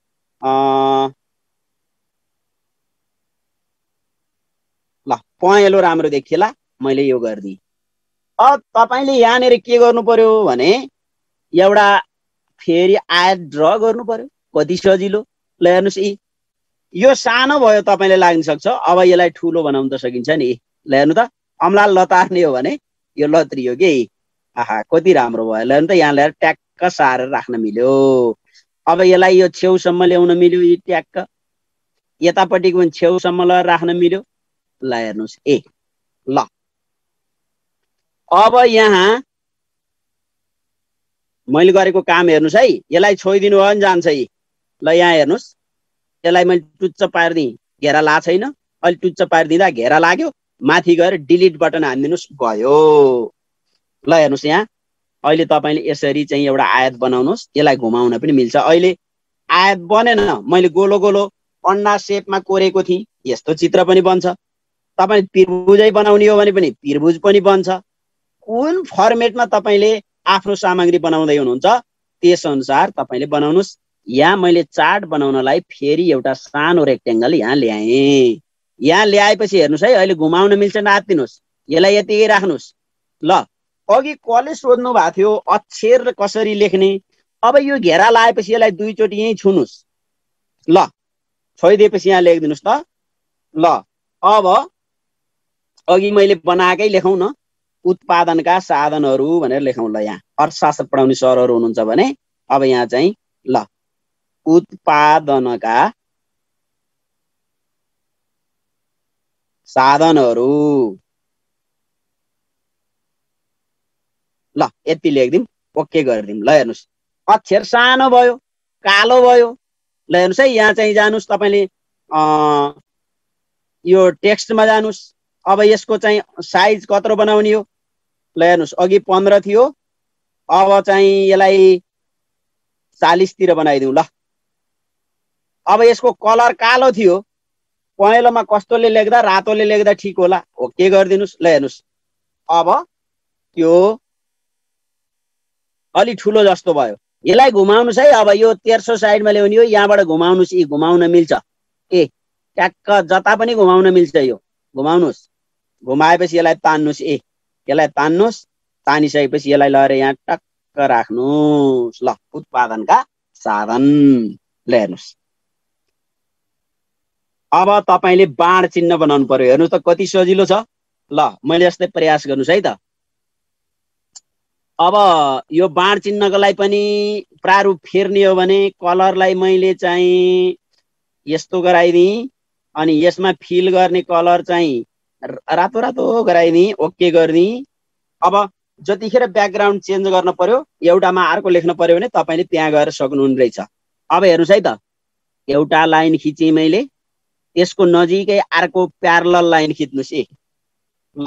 ल पहेँलो राम्रो देखिएला, मैले यो गरिदिएँ। अब तपाईले यहाँनिर के गर्नु पर्यो भने एउटा फेरि आयत ड्र गर्नु पर्यो। कति सजिलो। ल हेर्नुस्, यो सानो भयो तपाईले लाग्न सक्छ। अब यसलाई ठुलो बनाउन त सकिन्छ नि। ल हेर्नु त, अमलाल लतार्ने हो भने यो लत्रियो के। आहा कति राम्रो भयो। ल हेर्नु त, यहाँ ल्याएर ट्याक्क सारेर राख्न मिल्यो। अब यसलाई यो छेउसम्म ल्याउन मिल्यो, यो ट्याक्क यतापट्टिको पनि छेउसम्म लगाएर राख्न मिल्यो। ल हेर्नुस् ल अब यहाँ मैले गरेको काम हेर्नुस् है। यसलाई छोइदिनु भयो भने जान्छ। ल यहाँ हेर्नुस्, यसलाई मैले टुच्च पारिदिएँ, घेरा ला छैन। अहिले टुच्च पारिदिँदा घेरा लाग्यो, माथि गएर डिलिट बटन हानिदिनुस्, गयो। ल हेर्नुस् यहाँ। अहिले तपाईले यसरी चाहिँ एउटा आयत बनाउनुस्। यसलाई घुमाउन पनि मिल्छ। अहिले आयत बनेन, मैले गोलो गोलो अन्डा शेपमा कोरेको थिएँ, यस्तो चित्र पनि बन्छ। तपाईले त्रिभुजै बनाउने हो भने पनि त्रिभुज पनि बन्छ। कुन फर्मेटमा तपाईले आफ्नो सामग्री बनाउँदै हुनुहुन्छ त्यसअनुसार तपाईले बनाउनुस्। यहाँ मैले चार्ट बनाउनलाई फेरि एउटा सानो रेक्टेंगल यहाँ ल्याएँ। यहाँ ल्याएपछि हेर्नुस् है, अहिले घुमाउन मिल्छ, नाप्दिनुस्। यसलाई यतिकै राख्नुस्। ल अघि कसले सोध्नु भएको थियो अक्षर कसरी लेख्ने। अब यो घेरा लाएपछि यसलाई 2 चोटि यही छुनुस्। ल छोइदिएपछि यहाँ लेखिदिनुस् त। ल अब अघि मैले बनाएकै लेखौँ न, उत्पादनका साधनहरू भनेर लेखौँ। ल यहाँ अर्थशास्त्र पढाउने सरहरू हुनुहुन्छ भने अब यहाँ चाहिँ ल उत्पादनका साधनहरू, ल यति लेखिदिउँ। ओके गरिदिउँ। ल हेर्नुहोस् अक्षर सानो भयो, कालो भयो। ल हेर्नुहोस् है, यहाँ चाहिँ जानुहोस् तपाईँले यो टेक्स्टमा जानुहोस्। अब यसको चाहिँ साइज कत्रो बनाउने हो? ल हेर्नुहोस् अघि 15 थियो, अब चाहिँ यसलाई 40 तिर बनाइदिउँ। ल अब यसको कलर कालो थियो, पहेँलोमा कस्तोले लेख्दा रातोले लेख्दा ठिक होला, ओके गरिदिनुहोस्। ल हेर्नुहोस् अब त्यो अलि ठुलो जस्तो भयो, यसलाई घुमाउनुहोस् है। अब यो तेर्सो साइडमा ल्याउने हो, यहाँबाट घुमाउनुहोस्। यी घुमाउन मिल्छ, ए ट्याक्क जता पनि घुमाउन मिल्छ। यो घुमाउनुहोस्, घुमाएपछि यसलाई तान्नुहोस्। ए यसलाई तान्नुहोस्, तानिसकेपछि यसलाई लगेर यहाँ टक्क राख्नुहोस्। ल उत्पादनका साधन। ल हेर्नुहोस् अब तपाईँले बाण चिन्ह बनाउनु पर्यो। हेर्नुहोस् त कति सजिलो छ। ल मैले यस्तै प्रयास गर्नुहोस् है त। अब यो बाण चिन्हको लागि पनि प्रारूप फेर्ने हो भने कलरलाई मैले चाहिँ यस्तो गराइदिएँ, अनि यसमा फिल गर्ने कलर चाहिँ रातो रातो गराइदिएँ, ओके गरिदिएँ। अब जतिखेर ब्याकग्राउन्ड चेन्ज गर्न पर्यो, एउटामा अर्को लेख्न पर्यो भने तपाईँले त्यहाँ गएर सक्नुहुने रहेछ। अब हेर्नुहोस् है त, एउटा लाइन खिचेँ मैले, त्यसको नजिकै अर्को प्यारलल लाइन खिच्नुहोस्। ए ल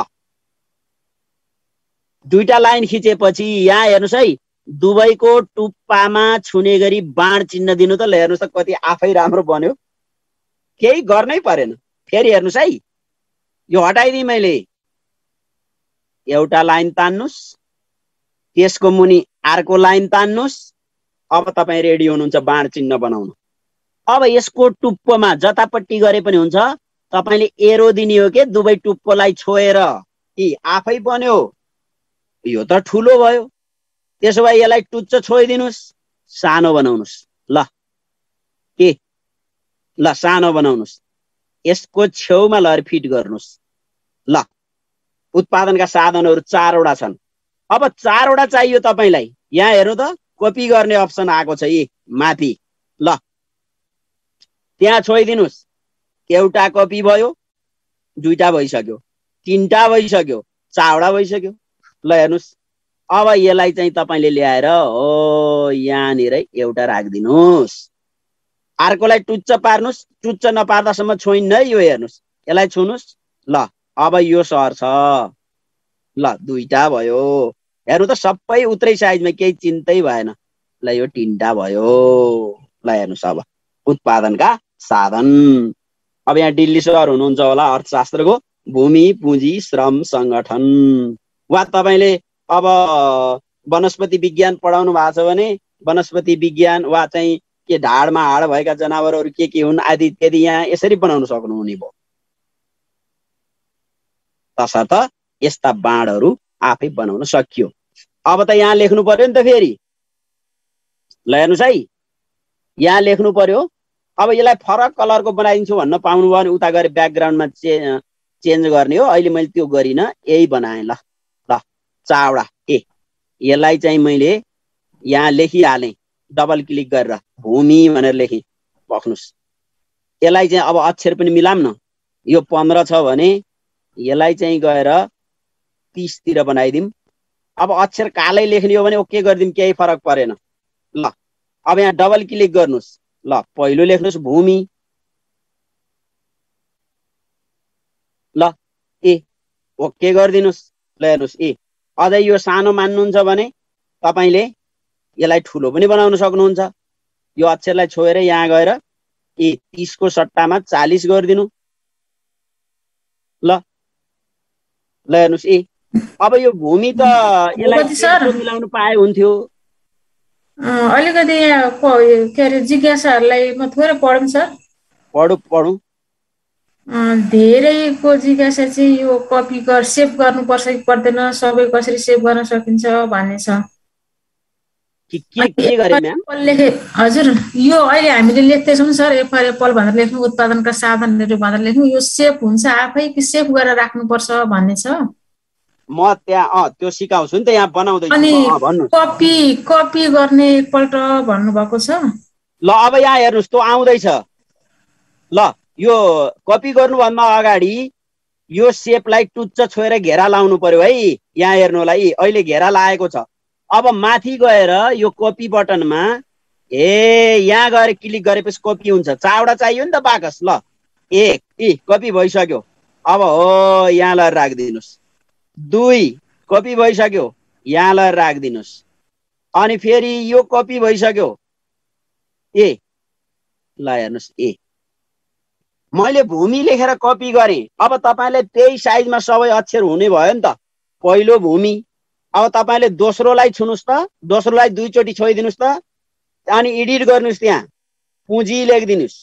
दुईटा लाइन खिचेपछि यहाँ हेर्नुहोस् है, दुवैको टुप्पामा छुने गरी बाण चिन्ह दिनु। त ल हेर्नुहोस् त कति आफै राम्रो बन्यो, केही गर्नै परेन। फेरि हेर्नुहोस् है, यो हटाइदिएँ मैले, एउटा लाइन तान्नुहोस्, त्यसको मुनि अर्को लाइन तान्नुहोस्। अब तपाईँ रेडी हुनुहुन्छ बाण चिन्ह बनाउन। अब यसको टुप्पोमा जतापट्टि गरे पनि हुन्छ, तपाईँले एरो दिने हो के दुवै टुप्पोलाई छोएर कि आफै बन्यो। यो त ठुलो भयो, त्यसो भए यसलाई टुच्चो छोइदिनुहोस्, सानो बनाउनुहोस्। ल के ल सानो बनाउनुहोस्, यसको छेउमा लगेर फिट गर्नुहोस्। ल उत्पादनका साधनहरू 4वटा छन्। अब 4वटा चाहियो तपाईँलाई। यहाँ हेर्नु त, कपी गर्ने अप्सन आएको छ यी माथि। ल त्यहाँ छोइदिनुहोस्, एउटा कपी भयो, दुईटा भइसक्यो, तीनटा भइसक्यो, 4वटा भइसक्यो। ल हेर्नुहोस् अब यसलाई चाहिँ तपाईँले ल्याएर हो यहाँनिर एउटा राखिदिनुहोस्, अर्कोलाई टुच्च पार्नुहोस्। टुच्च नपार्दासम्म छोइन्न है यो। हेर्नुहोस् यसलाई छुनुहोस्। ल अब यो सर्छ। ल दुईटा भयो, हेर्नु त सबै उत्रै साइजमा, केही चिन्तै भएन। ल यो 3टा भयो। ल हेर्नुहोस् अब उत्पादनका साधन। अब यहाँ दिल्ली सर हुनुहुन्छ होला, अर्थशास्त्रको, भूमि पुँजी श्रम संगठन। वा तपाईँले अब वनस्पति विज्ञान पढाउनु भएको छ भने वनस्पति विज्ञान वा चाहिँ के ढाडमा हाड भएका जनावरहरू के हुन् आदि इत्यादि यहाँ यसरी बनाउन सक्नुहुने भयो। तसर्थ यस्ता बाणहरू आफै बनाउन सकियो। अब त यहाँ लेख्नु पर्यो नि त फेरि। ल हेर्नुहोस् है, यहाँ लेख्नु पर्यो। अब यसलाई फरक कलरको बनाइदिन्छु भन्न पाउनुभयो भने उता गएर ब्याकग्राउन्डमा चेन्ज गर्ने हो। अहिले मैले त्यो गरिनँ, यही बनाएँ। ल ल 4वटा। ए यसलाई चाहिँ मैले यहाँ लेखिहालेँ, डबल क्लिक गरेर भूमि भनेर लेखेँ। पक्नुहोस्, यसलाई चाहिँ अब अक्षर पनि मिलाऊँ न। यो 15 छ भने यसलाई चाहिँ गएर 30 तिर बनाइदिउँ। अब अक्षर कालै लेख्ने हो भने ओके गरिदिउँ, केही फरक परेन। ल अब यहाँ डबल क्लिक गर्नुहोस्। ल पहिलो लेख्नुहोस् भूमि। ल ए ओके गरिदिनुहोस्। ल हेर्नुहोस्, ए अझै यो सानो मान्नुहुन्छ भने तपाईँले यसलाई ठुलो पनि बनाउन सक्नुहुन्छ। यो अक्षरलाई छोएर यहाँ गएर ए 30 को सट्टामा 40 गरिदिनु। ल ल हेर्नुहोस्, ए अब यो भूमि त यसलाई मिलाउनु पाए हुन्थ्यो। अलिकति यहाँ के अरे जिज्ञासाहरूलाई म थोरै पढौँ सर। पढौँ। धेरैको जिज्ञासा चाहिँ यो कपी सेभ गर्नुपर्छ कि पर्दैन, सबै कसरी सेभ गर्न सकिन्छ भन्ने छ। के गरे म्याम? हजुर, यो अहिले हामीले लेख्दैछौँ सर, एफआर एप्पल भनेर लेख्नु, उत्पादनका साधनहरू भनेर लेख्नु, यो सेभ हुन्छ आफै कि सेभ गरेर राख्नुपर्छ भन्ने छ। म त्यहाँ त्यो सिकाउँछु नि त, यहाँ बनाउँदैछु। अनि कपी गर्ने एकपल्ट भन्नुभएको छ। ल अब यहाँ हेर्नुहोस्, त्यो आउँदैछ। ल यो कपी गर्नुभन्दा अगाडि यो सेपलाई टुच्च छोएर घेरा लाउनु पर्यो है। यहाँ हेर्नु होला, अहिले घेरा लागेको छ। अब माथि गएर यो कपी बटनमा यहाँ गएर क्लिक गरेपछि कपी हुन्छ। 4वटा चाहियो नि त बाकस। ल 1 कपी भइसक्यो। अब हो यहाँ लगेर राखिदिनुहोस्। 2 कपी भइसक्यो, यहाँ लगेर राखिदिनुहोस्। अनि फेरि यो कपी भइसक्यो। ल हेर्नुहोस् मैले भूमि लेखेर कपी गरेँ। अब तपाईँले त्यही साइजमा सबै अक्षर हुने भयो नि त। पहिलो भूमि। अब तपाईँले दोस्रोलाई छुनुहोस् त, दोस्रोलाई 2 चोटि छोइदिनुहोस् त, अनि एडिट गर्नुहोस्। त्यहाँ पुँजी लेखिदिनुहोस्।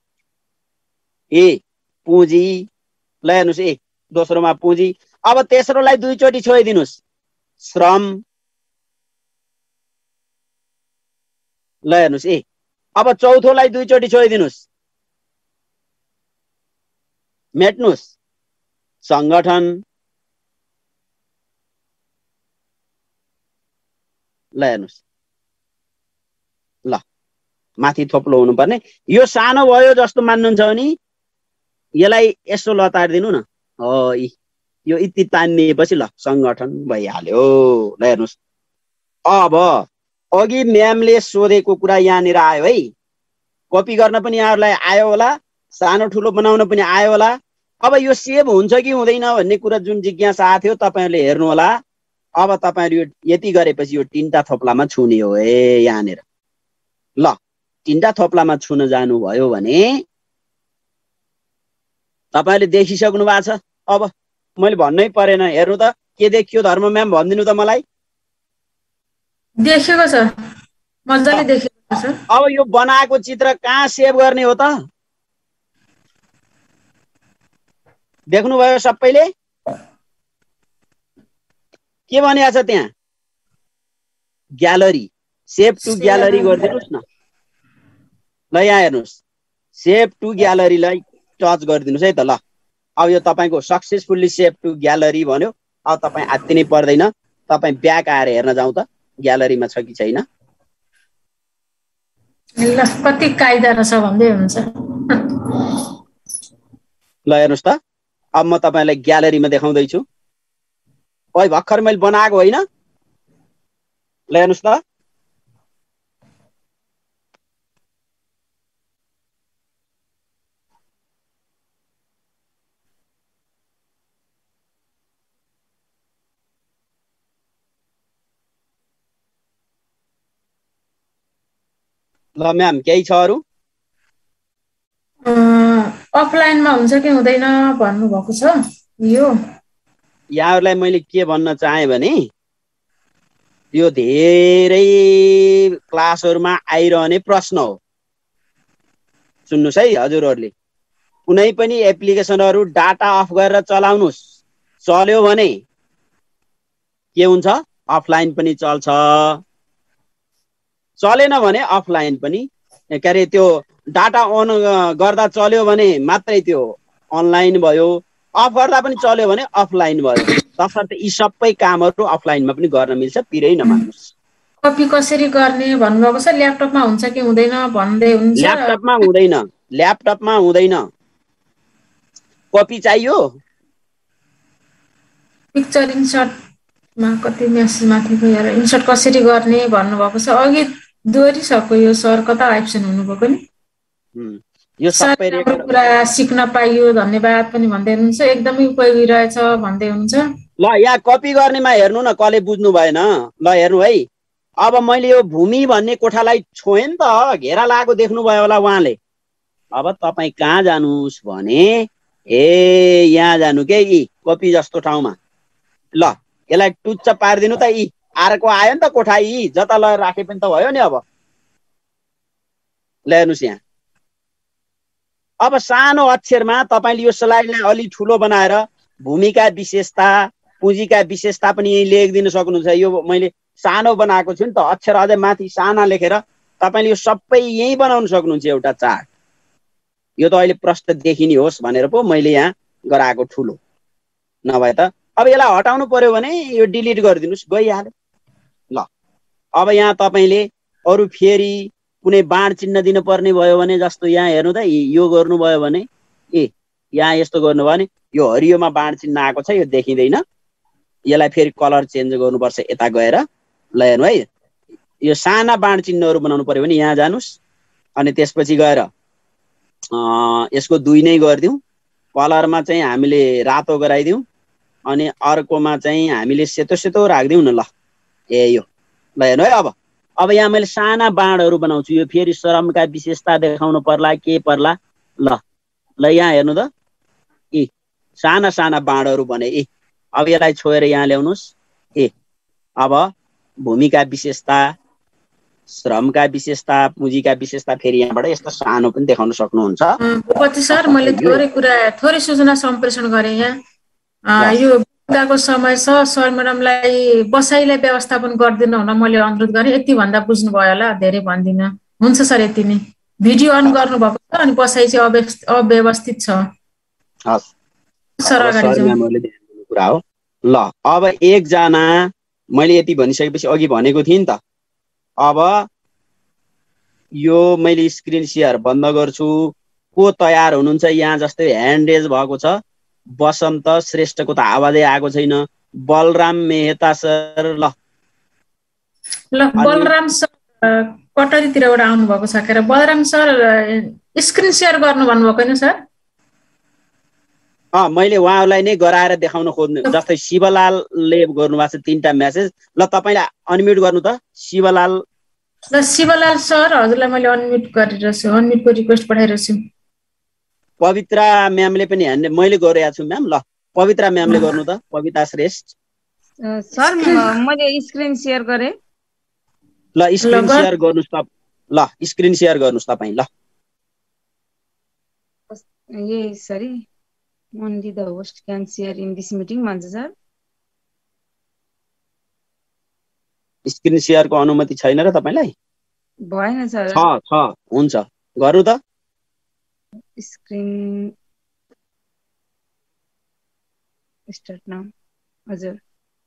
पुँजी। ल हेर्नुहोस् दोस्रोमा पुँजी। अब तेस्रोलाई 2 चोटि छोइदिनुहोस्। श्रम। ल हेर्नुहोस् अब चौथोलाई 2 चोटि छोइदिनुहोस्। मेट्नुहोस्। संगठन। ल हेर्नुहोस्। ल माथि थोप्लो हुनुपर्ने। यो सानो भयो जस्तो मान्नुहुन्छ भने यसलाई यसो लतारिदिनु न। हो यो यति तानिएपछि ल संगठन भइहाल्यो। ल हेर्नुहोस्। अब अघि म्यामले सोधेको कुरा यहाँनिर आयो है। कपी गर्न पनि यहाँहरूलाई आयो होला, सानो ठुलो बनाउन पनि आयो होला। अब यो सेभ हुन्छ कि हुँदैन भन्ने कुरा जुन जिज्ञासा थियो तपाईँहरूले हेर्नु होला। अब तपाईँहरू यति गरेपछि यो 3टा थोप्लामा छुने हो यहाँनिर। ल 3टा थोप्लामा छुन जानुभयो भने तपाईँले देखिसक्नु भएको छ। अब मैले भन्नै परेन। हेर्नु त के देखियो धर्म म्याम, भनिदिनु त मलाई। देखेको छ, मजाले देखेको छ। अब यो बनाएको चित्र कहाँ सेभ गर्ने हो त? देख्नुभयो सबैले? के भनेको छ त्यहाँ? ग्यालरी। सेभ टु ग्यालरी गरिदिनुहोस् न। ल यहाँ हेर्नुहोस्। सेभ टु ग्यालरीलाई टच गरिदिनुहोस् है त। ल अब यो तपाईँको सक्सेसफुल्ली सेभ टु ग्यालरी भन्यो। अब तपाईँ आत्तिनै पर्दैन। तपाईँ ब्याक आएर हेर्न जाउँ त ग्यालरीमा छ कि छैन। ल कति कायदा रहेछ भन्दै हुन्छ। ल हेर्नुहोस् त। अब म तपाईँलाई ग्यालरीमा देखाउँदैछु। ओइ भर्खर मैले बनाएको होइन। ल हेर्नुहोस् त। ल म्याम केही छ अरू? अफलाइनमा हुन्छ कि हुँदैन भन्नुभएको छ। यो यहाँहरूलाई मैले के भन्न चाहेँ भने यो धेरै क्लासहरूमा आइरहने प्रश्न हो। सुन्नुहोस् है हजुरहरूले। कुनै पनि एप्लिकेसनहरू डाटा अफ गरेर चलाउनुहोस्। चल्यो भने के हुन्छ? अफलाइन पनि चल्छ। चलेन भने अफलाइन पनि, के अरे त्यो डाटा अन गर्दा चल्यो भने मात्रै त्यो अनलाइन भयो। अफ गर्दा पनि चल्यो भने अफलाइन भयो। तसर्थ यी सबै कामहरू अफलाइनमा पनि गर्न मिल्छ। पिरै नमान्नुहोस्। कपी कसरी गर्ने भन्नुभएको छ। ल्यापटपमा हुन्छ कि हुँदैन भन्दै हुन्छ। ल्यापटपमा हुँदैन। ल्यापटपमा हुँदैन। कपी चाहियो। पिक्चर इन्सर्टमा कति मेसेज माथि गएर इन्सर्ट कसरी गर्ने भन्नुभएको छ। अघि दोहोरिसक्यो यो सर, कता एब्सेन्ट हुनुभएको नि। यो सबै कुरा सिक्न पाइयो धन्यवाद पनि भन्दै हुनुहुन्छ। एकदमै उपयोगी रहेछ भन्दै हुनुहुन्छ। ल यहाँ कपी गर्नेमा हेर्नु न, कसले बुझ्नु भएन। ल हेर्नु है। अब मैले यो भूमि भन्ने कोठालाई छोएँ नि त, घेरा लागेको देख्नुभयो होला उहाँले। अब तपाईँ कहाँ जानुहोस् भने यहाँ जानु के कपी जस्तो ठाउँमा। ल यसलाई टुच्च पारिदिनु त। अर्को आयो नि त कोठा। जता लगेर राखे पनि त भयो नि। अब ल हेर्नुहोस् यहाँ। अब सानो अक्षरमा तपाईँले यो स्लाइडलाई अलि ठुलो बनाएर भूमिका विशेषता, पुँजीका विशेषता पनि यही लेखिदिन सक्नुहुन्छ। यो मैले सानो बनाएको छु नि त। अक्षर अझै माथि साना लेखेर तपाईँले यो सबै यही बनाउन सक्नुहुन्छ एउटा चार्ट। यो त अहिले प्रष्ट देखिने होस् भनेर पो मैले यहाँ गराएको ठुलो। नभए त अब यसलाई हटाउनु पर्यो भने यो डिलिट गरिदिनुहोस्, गइहाल्यो। ल अब यहाँ तपाईँले अरू फेरि कुनै बाण चिन्ह दिनुपर्ने भयो भने, जस्तो यहाँ हेर्नु त, यो गर्नुभयो भने यहाँ यस्तो गर्नुभयो भने यो हरियोमा बाण चिन्ह आएको छ, यो देखिँदैन। यसलाई फेरि कलर चेन्ज गर्नुपर्छ यता गएर। ल हेर्नु है, यो साना बाण चिन्हहरू बनाउनु पर्यो भने यहाँ जानुस् अनि त्यसपछि गएर यसको 2 नै गरिदिउँ, कलरमा चाहिँ हामीले रातो गराइदिउँ अनि अर्कोमा चाहिँ हामीले सेतो सेतो राखिदिउँ न। ल यो ल हेर्नु है, अब यहाँ मैले साना बाणहरू बनाउँछु। यो फेरि श्रमका विशेषता देखाउनु पर्ला के पर्ला। ल यहाँ हेर्नु त, साना साना बाणहरू बने। अब यसलाई छोएर यहाँ ल्याउनुहोस्। अब भूमिका विशेषता, श्रमका विशेषता, पुँजीका विशेषता फेरि यहाँबाट यस्तो सानो पनि देखाउन सक्नुहुन्छ। भूपति सर, मैले थोरै सूचना सम्प्रेषण गरेँ यहाँ। यो बिदाको समय छ, सर म्याडमलाई बसाइलाई व्यवस्थापन गरिदिनु हुन मैले अनुरोध गरेँ। यति भन्दा बुझ्नुभयो होला, धेरै भन्दिनँ। हुन्छ सर, यति नै। भिडियो अन गर्नुभएको छ अनि बसाइ चाहिँ अव्यवस्थित छ। सर अगाडि जाउँ। कुरा हो। ल अब एकजना मैले यति भनिसकेपछि अघि भनेको थिएँ नि त, अब यो मैले स्क्रिन सेयर बन्द गर्छु। को तयार हुनुहुन्छ? यहाँ जस्तै ह्यान्ड रेज भएको छ। बसन्त श्रेष्ठको त आवाजै आएको छैन। बलराम मेहता सर, ल बलराम सर कटरीतिरबाट आउनु भएको छ के? बलराम सर स्क्रिन सेयर गर्नु भन्नुभएको होइन सर? मैले उहाँहरूलाई नै गराएर देखाउन खोज्नु। जस्तै शिवलालले गर्नुभएको छ 3टा मेसेज। ल तपाईँलाई अनम्युट गर्नु त शिवलाल। ल शिवलाल सर, हजुरलाई मैले अनम्युट गरिरहेको छु, अनम्युटको रिक्वेस्ट पठाइरहेको छु। पवित्रा म्यामले पनि मैले गरिरहेको छु म्याम। ल पवित्रा म्यामले गर्नु त, पविता श्रेष्ठ। सर मैले स्क्रिन सेयर गरेँ। ल स्क्रिन सेयर गर्नुस् त। ल स्क्रिन सेयर गर्नुस् तपाईँ। ल sorry, only the host can share in this meeting भन्छ सर। स्क्रिन सेयरको अनुमति छैन र तपाईलाई? भएन सर। छ हुन्छ, गरौँ त। Screen start now. हजुर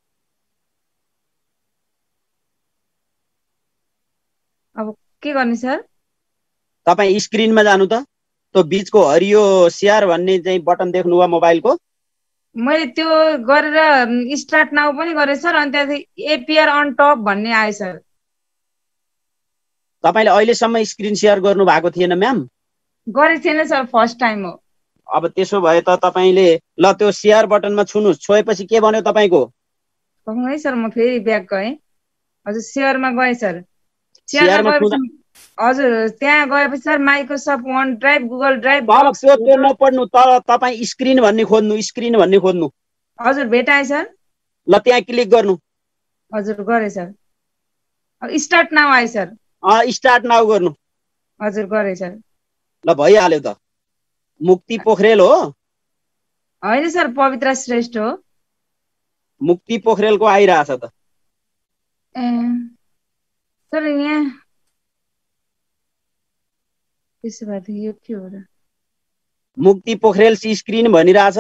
अब के गर्ने सर? तपाईँ स्क्रिनमा जानु त। त्यो बीचको हरियो सेयर भन्ने चाहिँ बटन देख्नुभयो मोबाइलको? मैले त्यो गरेर स्टार्ट नाउ पनि गरेँ सर, अनि त्यहाँदेखि एपिआर अन टप भन्ने आयो सर। तपाईले अहिलेसम्म स्क्रिन सेयर गर्नु भएको थिएन म्याम? गरेको थिएन सर, फर्स्ट टाइम हो। अब त्यसो भए त तपाईले ल त्यो सेयर बटनमा छुनुस्। छोएपछि के भन्यो तपाईको? है सर, म फेरि ब्याक गएँ। हजुर सेयरमा गएँ सर। हजुर त्यहाँ गएपछि sir Microsoft one drive, Google drive, त्यो नपढ्नु, तर तपाईँ स्क्रिन भन्ने खोज्नु, स्क्रिन भन्ने खोज्नु। हजुर भेटाएँ सर। ल त्यहाँ क्लिक गर्नु। हजुर गरेँ सर। स्टार्ट नाउ आयो सर। स्टार्ट नाउ गर्नु। हजुर गरेँ सर। ल भइहाल्यो त। मुक्ति पोखरेल हो? होइन सर, पवित्रा श्रेष्ठ हो। मुक्ति पोखरेलको आइरहेछ त। सर यहाँ त्यसो भए यो के हो र? मुक्ति पोखरेल स्क्रिन भनिरहेछ।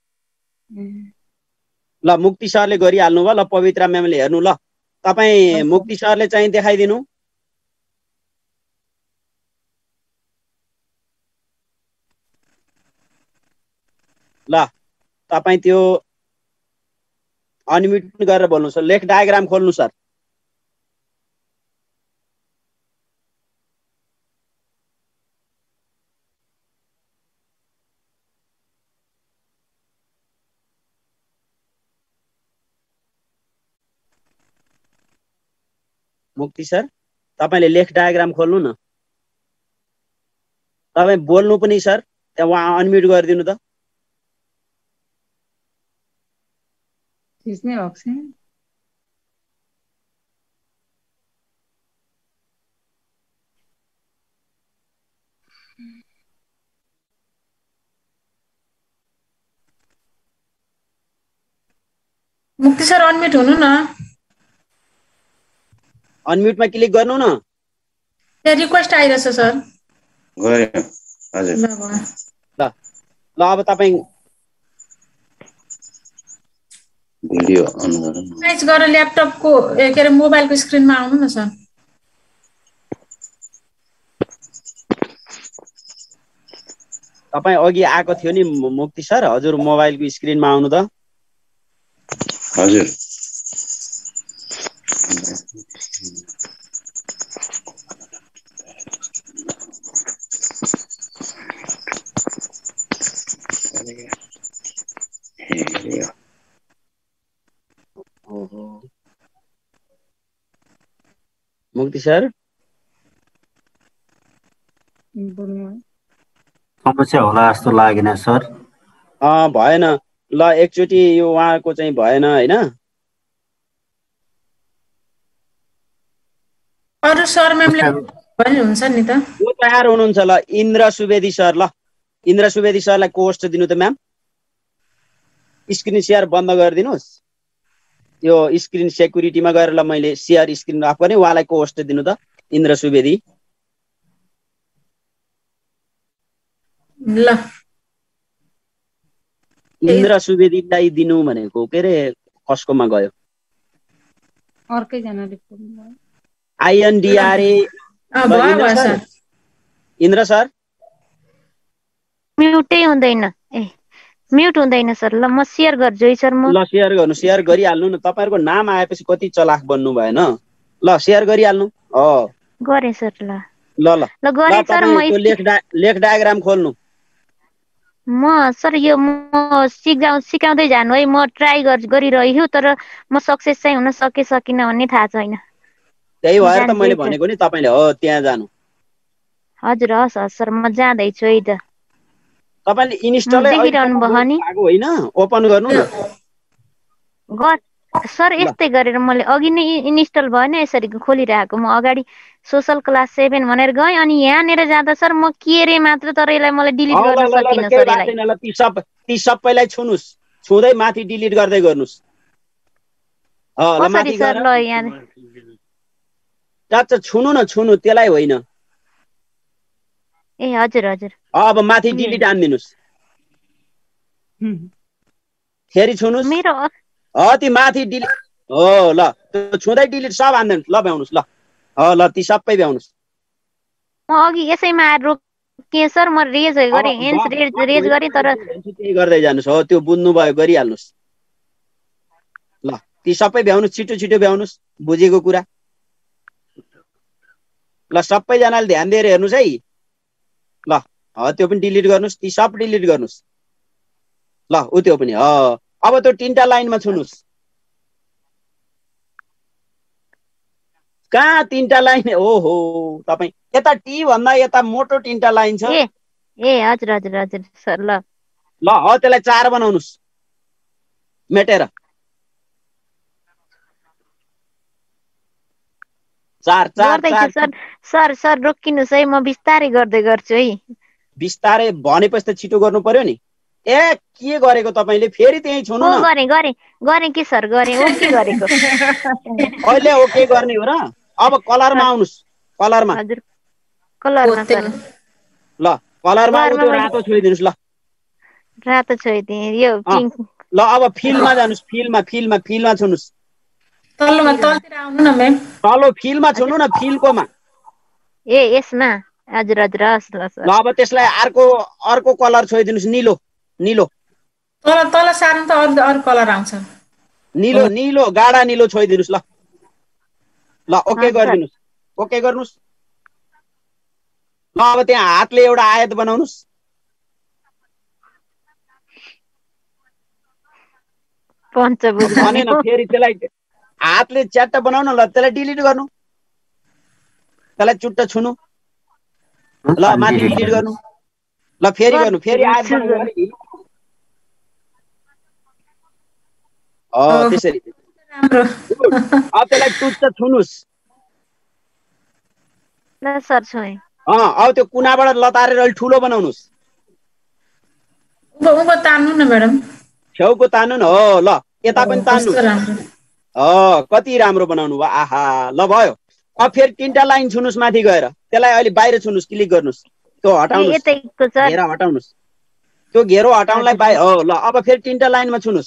ल मुक्ति सरले गरिहाल्नु भयो। ल पवित्रा म्यामले हेर्नु। ल तपाईँ मुक्ति सरले चाहिँ देखाइदिनु। ल तपाईँ त्यो अनम्युट गरेर बोल्नु सर। लेख डायग्राम खोल्नु सर। मुक्ति सर तपाईले लेख डायग्राम खोल्नु न। तपाईँ बोल्नु पनि सर, त्यहाँ उहाँ अनम्युट गरिदिनु त। खिच्ने भएको छैन। मुक्ति सर अनम्युट हुनु न। अनम्युटमा क्लिक गर्नु न। त्यहाँ रिक्वेस्ट आइरहेछ सर। गरे हजुर। ल अब तपाईँ भिडियो अन गर्नु। साइज गरेर ल्यापटपको के अरे मोबाइलको स्क्रिनमा आउनु न सर। तपाईँ अघि आएको थियो नि मुक्ति सर, हजुर मोबाइलको स्क्रिनमा आउनु त। हजुर मुक्ति सर समस्या होला जस्तो लागेन सर। भएन ल एकचोटि यो उहाँको चाहिँ भएन होइन। अरू सर म्यामले पनि हुन्छ नि त। को तयार हुनुहुन्छ ल? इन्द्र सुवेदी सर। ल इन्द्र सुवेदी सरलाई कोस्ट दिनु त म्याम। स्क्रिन सेयर बन्द गरिदिनुहोस्। यो स्क्रिन सेक्युरिटीमा गएर ल मैले सेयर स्क्रिन अफ गरेँ, उहाँलाई कोस्ट दिनु त इन्द्र सुवेदी। ल इन्द्र सुवेदीलाई दिनु भनेको के अरे कसकोमा गयो? अर्कैजनाले आइएनडिआरए इन्द्र सर म्युटै हुँदैन। म्युट हुँदैन सर। ल म सेयर गर्छु है सर। म ल सेयर गर्नु, सेयर गरिहाल्नु न। तपाईँहरूको नाम आएपछि कति चलाक बन्नु भएन। ल सेयर गरिहाल्नु। गरेँ सर। ल ल ल ल गरेँ सर। म लेख डायग्राम खोल्नु। म सर यो म सिकाउँदै जानु है। म ट्राई गरिरहेछु तर म सक्सेस चाहिँ हुन सकिन भन्ने थाहा छैन। त्यही भएर त मैले भनेको नि तपाईँले हो त्यहाँ जानु। हजुर हस् हस् सर म जाँदैछु है त। तपाईँले इन्स्टलै देखिरहनु भयो नि होइन, ओपन गर्नु न सर। यस्तै गरेर मैले अघि नै इन्स्टल भएन यसरी खोलिरहेको। म अगाडि सोसल क्लास 7 भनेर गएँ अनि यहाँनिर जाँदा सर म के रे मात्र, तर यसलाई मलाई डिलिट गर्न सकिनँ सर। ती सबैलाई छुनुस्, छुँदै माथि डिलिट गर्दै गर्नुस्। ल माथि सर। ल यहाँ चाचा छुनु न, छुनु त्यसलाई होइन। ए हजुर हजुर। अब माथि डिलिट हान्दिनुस्। फेरि छुनुस्। मेरो ती माथि डिलिट हो। ल त्यो छुँदै डिलिट सब हान्दिनुस्। ल भ्याउनुस्। ल ल ती सबै भ्याउनुस्। म अघि यसैमा आएर रोकेँ सर। म रेज गरेँ, हेन्स रेज गरेँ तर त्यही गर्दै जानुस्। हो त्यो बुझ्नुभयो, गरिहाल्नुस्। ल ती सबै भ्याउनुस्, छिटो छिटो भ्याउनुस् बुझेको कुरा। ल सबैजनाले ध्यान दिएर हेर्नुहोस् है। ल त्यो पनि डिलिट गर्नुहोस्, ती सब डिलिट गर्नुहोस्। ल त्यो पनि अब त्यो 3टा लाइनमा छुनुस्। कहाँ 3टा लाइन? ओहो तपाईँ यता टी भन्दा यता मोटो 3टा लाइन छ। ए हजुर हजुर हजुर सर। ल ल त्यसलाई 4 बनाउनुस् मेटेर। 4 सर। सर सर रोकिनुहोस् है, म बिस्तारै गर्दै गर्छु है। बिस्तारै भनेपछि त छिटो गर्नु पर्यो नि। के गरेको तपाईँले? फेरि त्यही छुनु न। गरेँ के सर? गरेँ ओके गरेको। अहिले ओके गर्ने हो र? अब कलरमा आउनुस्। कलरमा हजुर कलरमा सर। ल कलरमा त्यो रातो छोइदिनुस्। ल रातो छोइदिएँ यो पिङ्क। ल अब फिलमा जानुस्। फिलमा छुनुस्। तलतिर आउनु न म्याम। तल्लो फिलमा छुनु न, फिलकोमा। ए यसमा हजुर हजुर हस् ल सर। ल अब त्यसलाई अर्को कलर छोइदिनुस्। निलो निलो। तल सार्नु त अरू कलर आउँछ। निलो निलो गाढा निलो छोइदिनुस्। ल ल ओके गरिदिनुस्। ओके गर्नुस्। ल अब त्यहाँ हातले एउटा आयत बनाउनुस्। भनेन फेरि त्यसलाई हातले च्याट्ट बनाउनु। ल त्यसलाई डिलिट गर्नु। त्यसलाई चुट्ट छुनु। ल माथि डिलिट गर्नु। ल फेरि गर्नु। फेरि आयत बनाउनु। त्यसरी। अब त्यसलाई टुच्च छुनुस्। ल सर छोएँ। अब त्यो कुनाबाट लतारेर अलि ठुलो बनाउनुस्। उँभो तान्नु न म्याडम। छेउको तान्नु न। हो ल यता पनि तान्नु। कति राम्रो बनाउनु भयो। आहा ल भयो। अब फेरि 3टा लाइन छुनुस् माथि गएर। त्यसलाई अहिले बाहिर छुनुस्। क्लिक गर्नुस्। त्यो हटाउनुस्। घेरा हटाउनुस्। त्यो घेरो हटाउनलाई बाहिर। हो ल अब फेरि 3टा लाइनमा छुनुस्।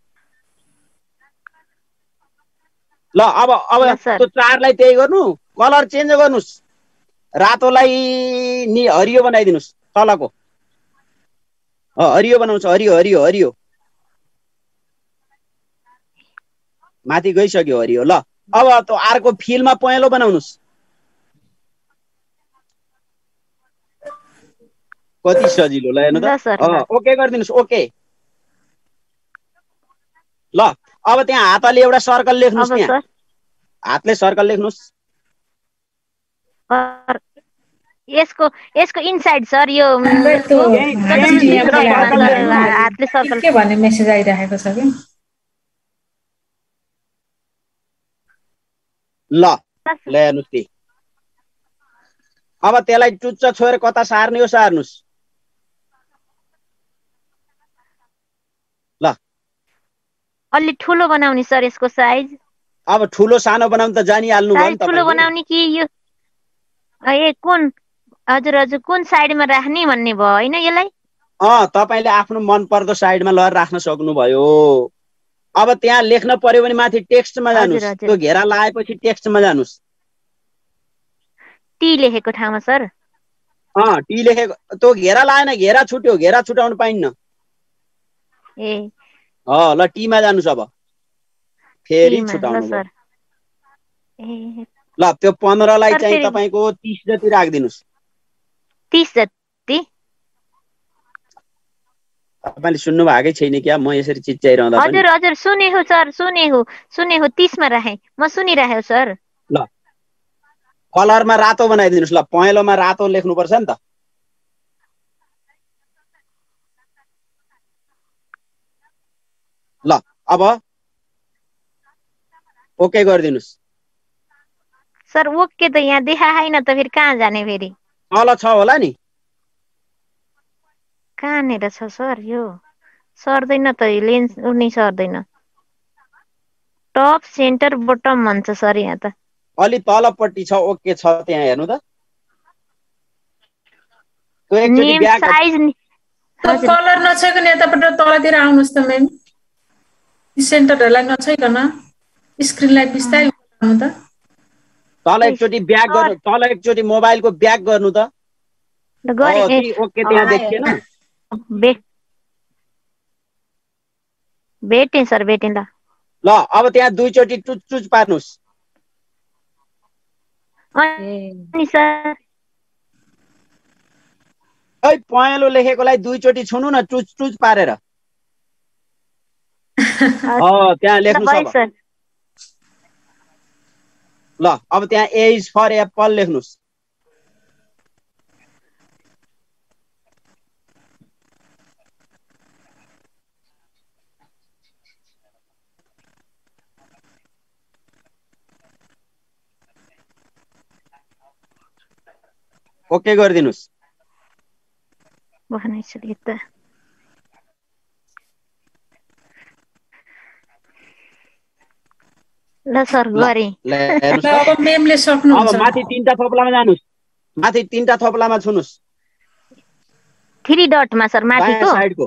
ल अब त्यो 4लाई त्यही गर्नु। कलर चेन्ज गर्नुस्। रातोलाई हरियो बनाइदिनुस्। तलको हरियो बनाउँछ। हरियो माथि गइसक्यो हरियो। ल अब त्यो अर्को फिलमा पहेँलो बनाउनुस्। कति सजिलो ल हेर्नु त। ओके गरिदिनुस्। ओके। ल अब त्यहाँ हातले एउटा सर्कल लेख्नुस्। त्यहाँ हातले सर्कल लेख्नुस्। यसको यसको इनसाइड सर यो हातले सर्कल के भन्ने मेसेज आइरहेको छ कि ल हेर्नुहोस् ती अब त्यसलाई टुच्च छोएर कता सार्ने हो सार्नुहोस् ल अलि ठुलो बनाउने सर यसको साइज अब ठुलो सानो बनाउनु त जानिहाल्नु भयो नि ठुलो बनाउने कि यो कुन हजुर हजुर कुन साइडमा राख्ने भन्ने भयो होइन यसलाई तपाईले आफ्नो मन पर्दो साइडमा लगेर राख्न सक्नुभयो अब त्यहाँ लेख्न पर्यो भने माथि टेक्स्टमा जानुस् त्यो घेरा लाएपछि टेक्स्टमा जानुस् टी लेखेको ठाउँमा सर टी लेखेको त्यो घेरा लाएन घेरा छुट्यो घेरा छुटाउनु पाइन्न ल टीमा जानुस् अब फेरि छुटाउनु सर ल त्यो 15 लाई चाहिँ तपाईको 30 जति राख्दिनुस् 30 जति तपाईले सुन्नु भएकै छैन क्या म यसरी चिच्याइरहँदा पनि हजुर हजुर सुनेको सर सुनेको 30 मा राखे म सुनिरहेको सर ल कलरमा रातो बनाइदिनुस् ल पहेँलोमा रातो लेख्नु पर्छ नि त ल अब ओके गरिदिनुस् सर ओके त यहाँ देखाएन त फेरि कहाँ जाने फेरि तल छ होला नि कहाँनिर छ सर यो सर्दैन त लेन्स उनी सर्दैन टप सेन्टर बटम भन्छ सर यहाँ त अलि तलपट्टि छ ओके छ त्यहाँ हेर्नु त त्यो एकचोटी ब्याक साइज कलर नछैकन यतापट्टि तलतिर आउनुस् त मेम सेन्टरहरुलाई नछैकन स्क्रिनलाई बिस्तारै उठाउनु त तल एकचोटी ब्याक गर्नु तल एकचोटी मोबाइलको ब्याक गर्नु त ओके त्यहाँ देखिएन भेटेँ सर भेटेँ ल ल अब त्यहाँ दुईचोटी टुच पार्नुस् अनि सर पहेँलो लेखेकोलाई दुईचोटी छुनु न टुच पारेर त्यहाँ लेख्नुस् अब ल अब त्यहाँ ए इज फर एप्पल लेख्नुस् ओके गरिदिनुस् ल सर गरे अब मेमले सक्नुहुन्छ अब माथि तीनटा थोप्लामा जानुस् माथि तीनटा थोप्लामा छुनुस् 3 डट मा सर माथिको साइडको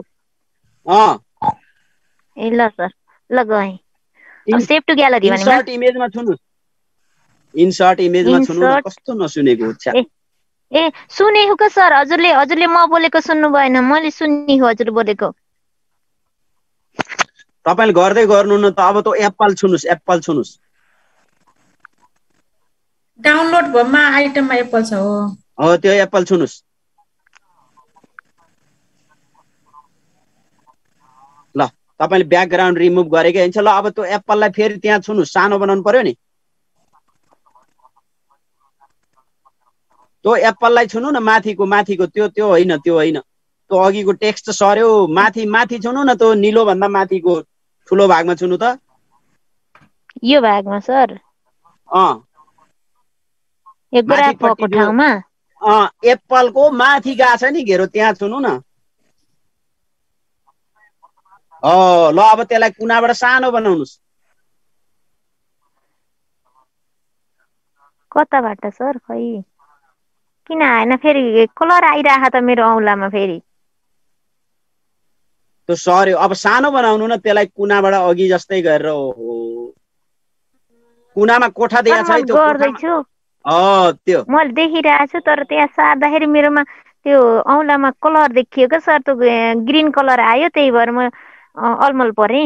ए ल सर ल गए अब सेभ टु ग्यालरी भने इन्सर्ट इमेजमा छुनुस् इन्सर्ट इमेजमा छुनु कस्तो नसुनेको छ ए सुनेको के सर हजुरले म बोलेको सुन्नु भएन मैले सुन्नी हजुर बोलेको तपाईले गर्दै गर्नु न त अब त एप्पल छुनुस् डाउनलोड भमा आइटममा एप्पल छ हो त्यो एप्पल छुनुस् ल तपाईले ब्याकग्राउन्ड रिमुभ गरेकै हुन्छ ल अब त्यो एप्पललाई फेरि त्यहाँ छुनुस् सानो बनाउनु पर्यो नि त्यो एप्पललाई छुनु न माथिको त्यो होइन त्यो अघिको टेक्स्ट सर्यो माथि छुनु न त्यो निलो भन्दा माथिको ठुलो भागमा छुनु त यो भागमा सर यो ग्राफको ठाउँमा एप्पलको माथि गएको छ नि घेरो त्यहाँ छुनु न ल अब त्यसलाई कुनाबाट सानो बनाउनुस् कताबाट सर खै किन आएन फेरि कलर आइराख त मेरो औलामा फेरि त्यो सर्यो अब सानो बनाउनु न त्यसलाई कुनाबाट अघि जस्तै गरेर कुनामा कोठा दिया छ त्यो गर्दैछु त्यो मैले देखिरहेको छु तर त्यहाँ सार्दाखेरि मेरोमा त्यो औलामा कलर देखियो क्या सर त्यो ग्रीन कलर आयो त्यही भएर म अलमल परे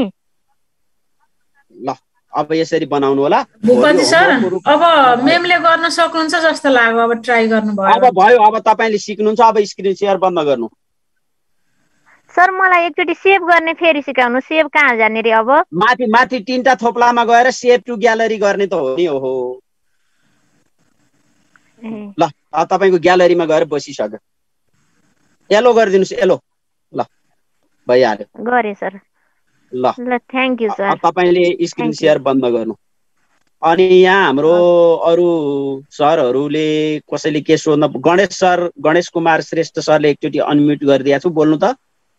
ल अब यसरी बनाउनु होला भूपति सर अब मेमले गर्न सक्नुहुन्छ जस्तो लाग्यो अब ट्राई गर्नु भयो अब भयो अब तपाईले सिक्नुहुन्छ अब स्क्रिन शेयर बन्द गर्नु सर मलाई एकचोटी सेभ गर्ने फेरि सिकाउनु सेभ कहाँ जाने रे अब माथि तीनटा थोप्लामा गएर सेभ टु ग्यालरी गर्ने त हो नि ओहो ल तपाईँको ग्यालरीमा गएर बसिसक्यो। एलो गरिदिनुहोस्, एलो। ल भइहाल्यो। गरे सर। ल ल थ्याङ्क यू सर। तपाईँले स्क्रिन सेयर बन्द गर्नु। अनि यहाँ हाम्रो अरू सरहरूले कसैले के सोध्न, गणेश कुमार श्रेष्ठ सरले एकचोटि अनम्युट गरिदिएको छु, बोल्नु त।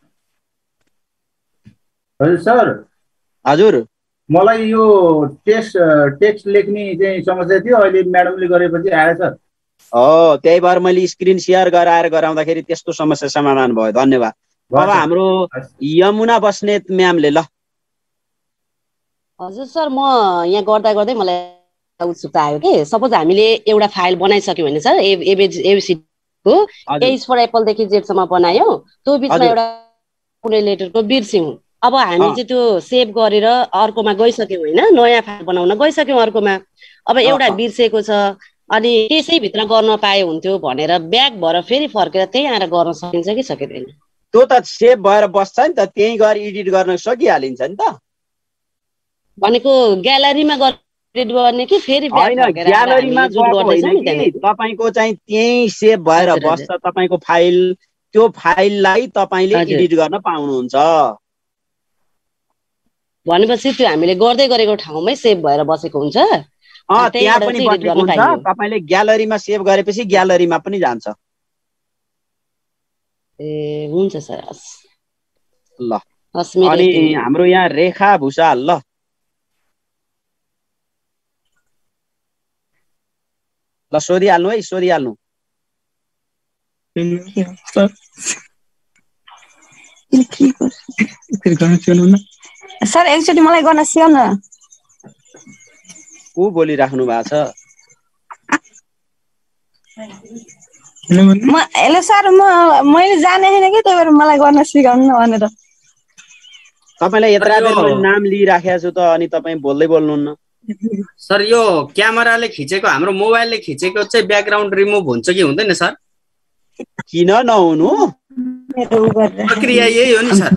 हजुर सर। हजुर मलाई यो टेक्स्ट लेख्ने चाहिँ समस्या थियो, अहिले म्याडमले गरेपछि आयो सर। हो, त्यही भएर मैले स्क्रिन सेयर गराउँदाखेरि त्यस्तो समस्या समाधान भयो। धन्यवाद। अब हाम्रो यमुना बस्नेत म्यामले। ल हजुर सर, म यहाँ गर्दा गर्दै मलाई उत्सुकता आयो कि सपोज हामीले एउटा फाइल बनाइसक्यौँ भने सर, एबिसिडीको एज फर एप्पलदेखि जेडसम्म बनायो, त्यो बिचमा एउटा कुनै लेटरको बिर्स्यौँ। अब हामी चाहिँ त्यो सेभ गरेर अर्कोमा गइसक्यौँ होइन, नयाँ फाइल बनाउन गइसक्यौँ अर्कोमा। अब एउटा बिर्सेको छ, अनि त्यसैभित्र गर्न पाए हुन्थ्यो भनेर ब्याक भएर फेरि फर्केर त्यही आएर गर्न सकिन्छ कि सकिँदैन? त्यो त सेभ भएर बस्छ नि त, त्यहीँ गएर एडिट गर्न सकिहालिन्छ नि त। भनेको ग्यालरीमा गर्ने कि फेरि ग्यालरीमा तपाईँको चाहिँ त्यही सेभ भएर बस्छ तपाईँको फाइल। त्यो फाइललाई तपाईँले एडिट गर्न पाउनुहुन्छ। भनेपछि त्यो हामीले गर्दै गरेको ठाउँमै सेभ भएर बसेको हुन्छ। त्यहाँ पनि बसेको हुन्छ। तपाईँले ग्यालरीमा सेभ गरेपछि ग्यालरीमा पनि जान्छ। ए हुन्छ सर। ल अनि हाम्रो यहाँ रेखा भुषाल। ल ल सोधिहाल्नु है, सोधिहाल्नु। सर एकचोटि मलाई गर्न सिकाउनु न। को बोलिराख्नु भएको छ? हेलो सर, मैले जाने छैन कि, त्यही भएर मलाई गर्न सिकाउनु न भनेर। तपाईँलाई यत्रा बेर मैले नाम लिइराखेको छु त, अनि तपाईँ बोल्दै बोल्नुहुन्न। सर यो क्यामेराले खिचेको, हाम्रो मोबाइलले खिचेको चाहिँ ब्याकग्राउन्ड रिमुभ हुन्छ कि हुँदैन सर? किन नहुनु, प्रक्रिया यही हो नि सर।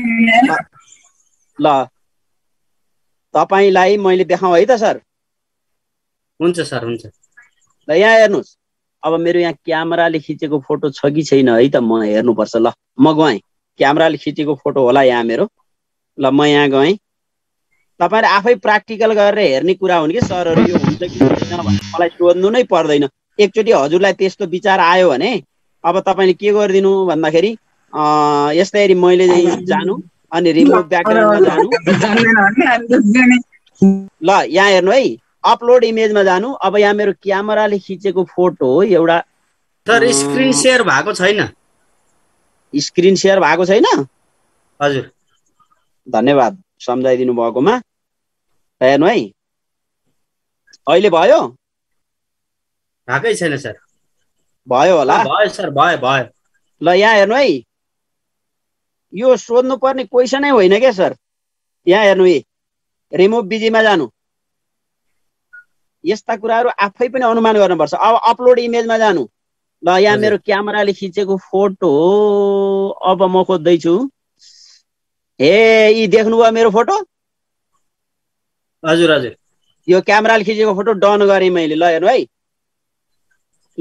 ल तपाईँलाई मैले देखाउँ है त सर? हुन्छ सर, हुन्छ। ल यहाँ हेर्नुहोस्, अब मेरो यहाँ क्यामेराले खिचेको फोटो छ कि छैन है त, म हेर्नुपर्छ। ल म गएँ, क्यामेराले खिचेको फोटो होला यहाँ मेरो। ल म यहाँ गएँ। तपाईँले आफै प्र्याक्टिकल गरेर हेर्ने कुरा हुन् कि सरहरू यो हुन्छ कि हुँदैन भने मलाई सोध्नु नै पर्दैन। एकचोटि हजुरलाई त्यस्तो विचार आयो भने अब तपाईँले के गरिदिनु भन्दाखेरि यस्तै मैले जानु अनि रिमुभ ब्याकग्राउन्डमा जानु। ल यहाँ हेर्नु है, अपलोड इमेजमा जानु। अब यहाँ मेरो क्यामेराले खिचेको फोटो एउटा। सर स्क्रिन सेयर भएको छैन। स्क्रिन सेयर भएको छैन? हजुर धन्यवाद सम्झाइदिनु भएकोमा। हेर्नु है, अहिले भयो? भएकै छैन सर। भयो होला? भयो सर, भयो भयो। ल यहाँ हेर्नु है, यो सोध्नु पर्ने क्वेसनै होइन क्या सर। यहाँ हेर्नु है, रिमुभ बिजीमा जानु। यस्ता कुराहरू आफै पनि अनुमान गर्नुपर्छ। अब अपलोड इमेजमा जानु। ल यहाँ मेरो क्यामेराले खिचेको फोटो अब म खोज्दैछु। यी देख्नुभयो मेरो फोटो? हजुर हजुर, यो क्यामेराले खिचेको फोटो डन गरेँ मैले। ल हेर्नु है, ल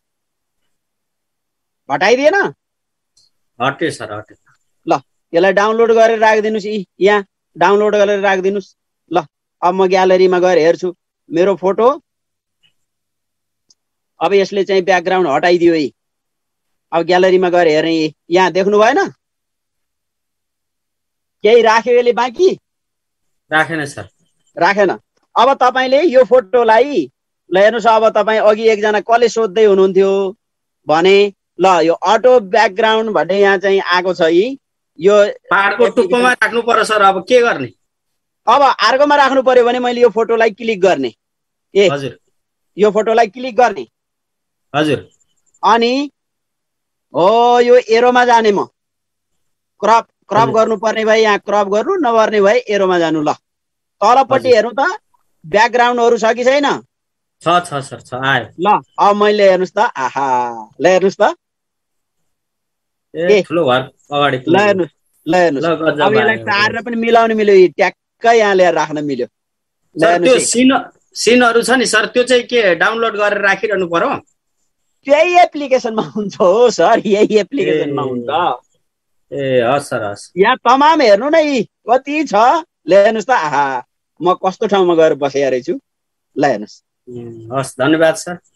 हटाइदिएन? हट्यो सर, हट्यो। ल यसलाई डाउनलोड गरेर राखिदिनुहोस्, यहाँ डाउनलोड गरेर राखिदिनुहोस्। ल अब म ग्यालरीमा गएर हेर्छु मेरो फोटो। अब यसले चाहिँ ब्याकग्राउन्ड हटाइदियो है। अब ग्यालरीमा गएर हेरेँ, यहाँ देख्नु भएन? केही राख्यो यसले बाँकी? राखेन सर, राखेन। अब तपाईँले यो फोटोलाई ल हेर्नुहोस्, अब तपाईँ अघि एकजना कसले सोध्दै हुनुहुन्थ्यो भने ल यो अटो ब्याकग्राउन्ड भन्ने यहाँ चाहिँ आएको छ है। यो पहाडको टुप्पोमा राख्नु पर्यो सर। अब के गर्ने? अब अर्कोमा राख्नु पर्यो भने मैले यो फोटोलाई क्लिक गर्ने। हजुर, यो फोटोलाई क्लिक गर्ने। हजुर, अनि हो यो एरोमा जाने, म क्रप गर्नुपर्ने भए यहाँ क्रप गर्नु, नगर्ने भए एरोमा जानु। ल तलपट्टि हेर्नु त ब्याकग्राउन्डहरू छ कि छैन? छ सर, छ आयो। ल अब मैले हेर्नुहोस् त, आहा ल हेर्नुहोस् त, ठुलो घर अगाडि। ल हेर्नुहोस्, ल हेर्नुहोस्। अब यसलाई टारेर पनि मिलाउनु मिल्यो, ट्याक्कै यहाँ ल्याएर राख्न मिल्यो। त्यो सिनहरू छ नि सर, त्यो चाहिँ के डाउनलोड गरेर राखिरहनु पर्यो? त्यही एप्लिकेसनमा हुन्छ हो सर, यही एप्लिकेसनमा हुन्छ। ए हस् सर हस्। यहाँ तमाम हेर्नु न, यी कति छ, ल हेर्नुहोस् त। आहा, म कस्तो ठाउँमा गएर बसेको रहेछु, ल हेर्नुहोस्। हस्, धन्यवाद सर।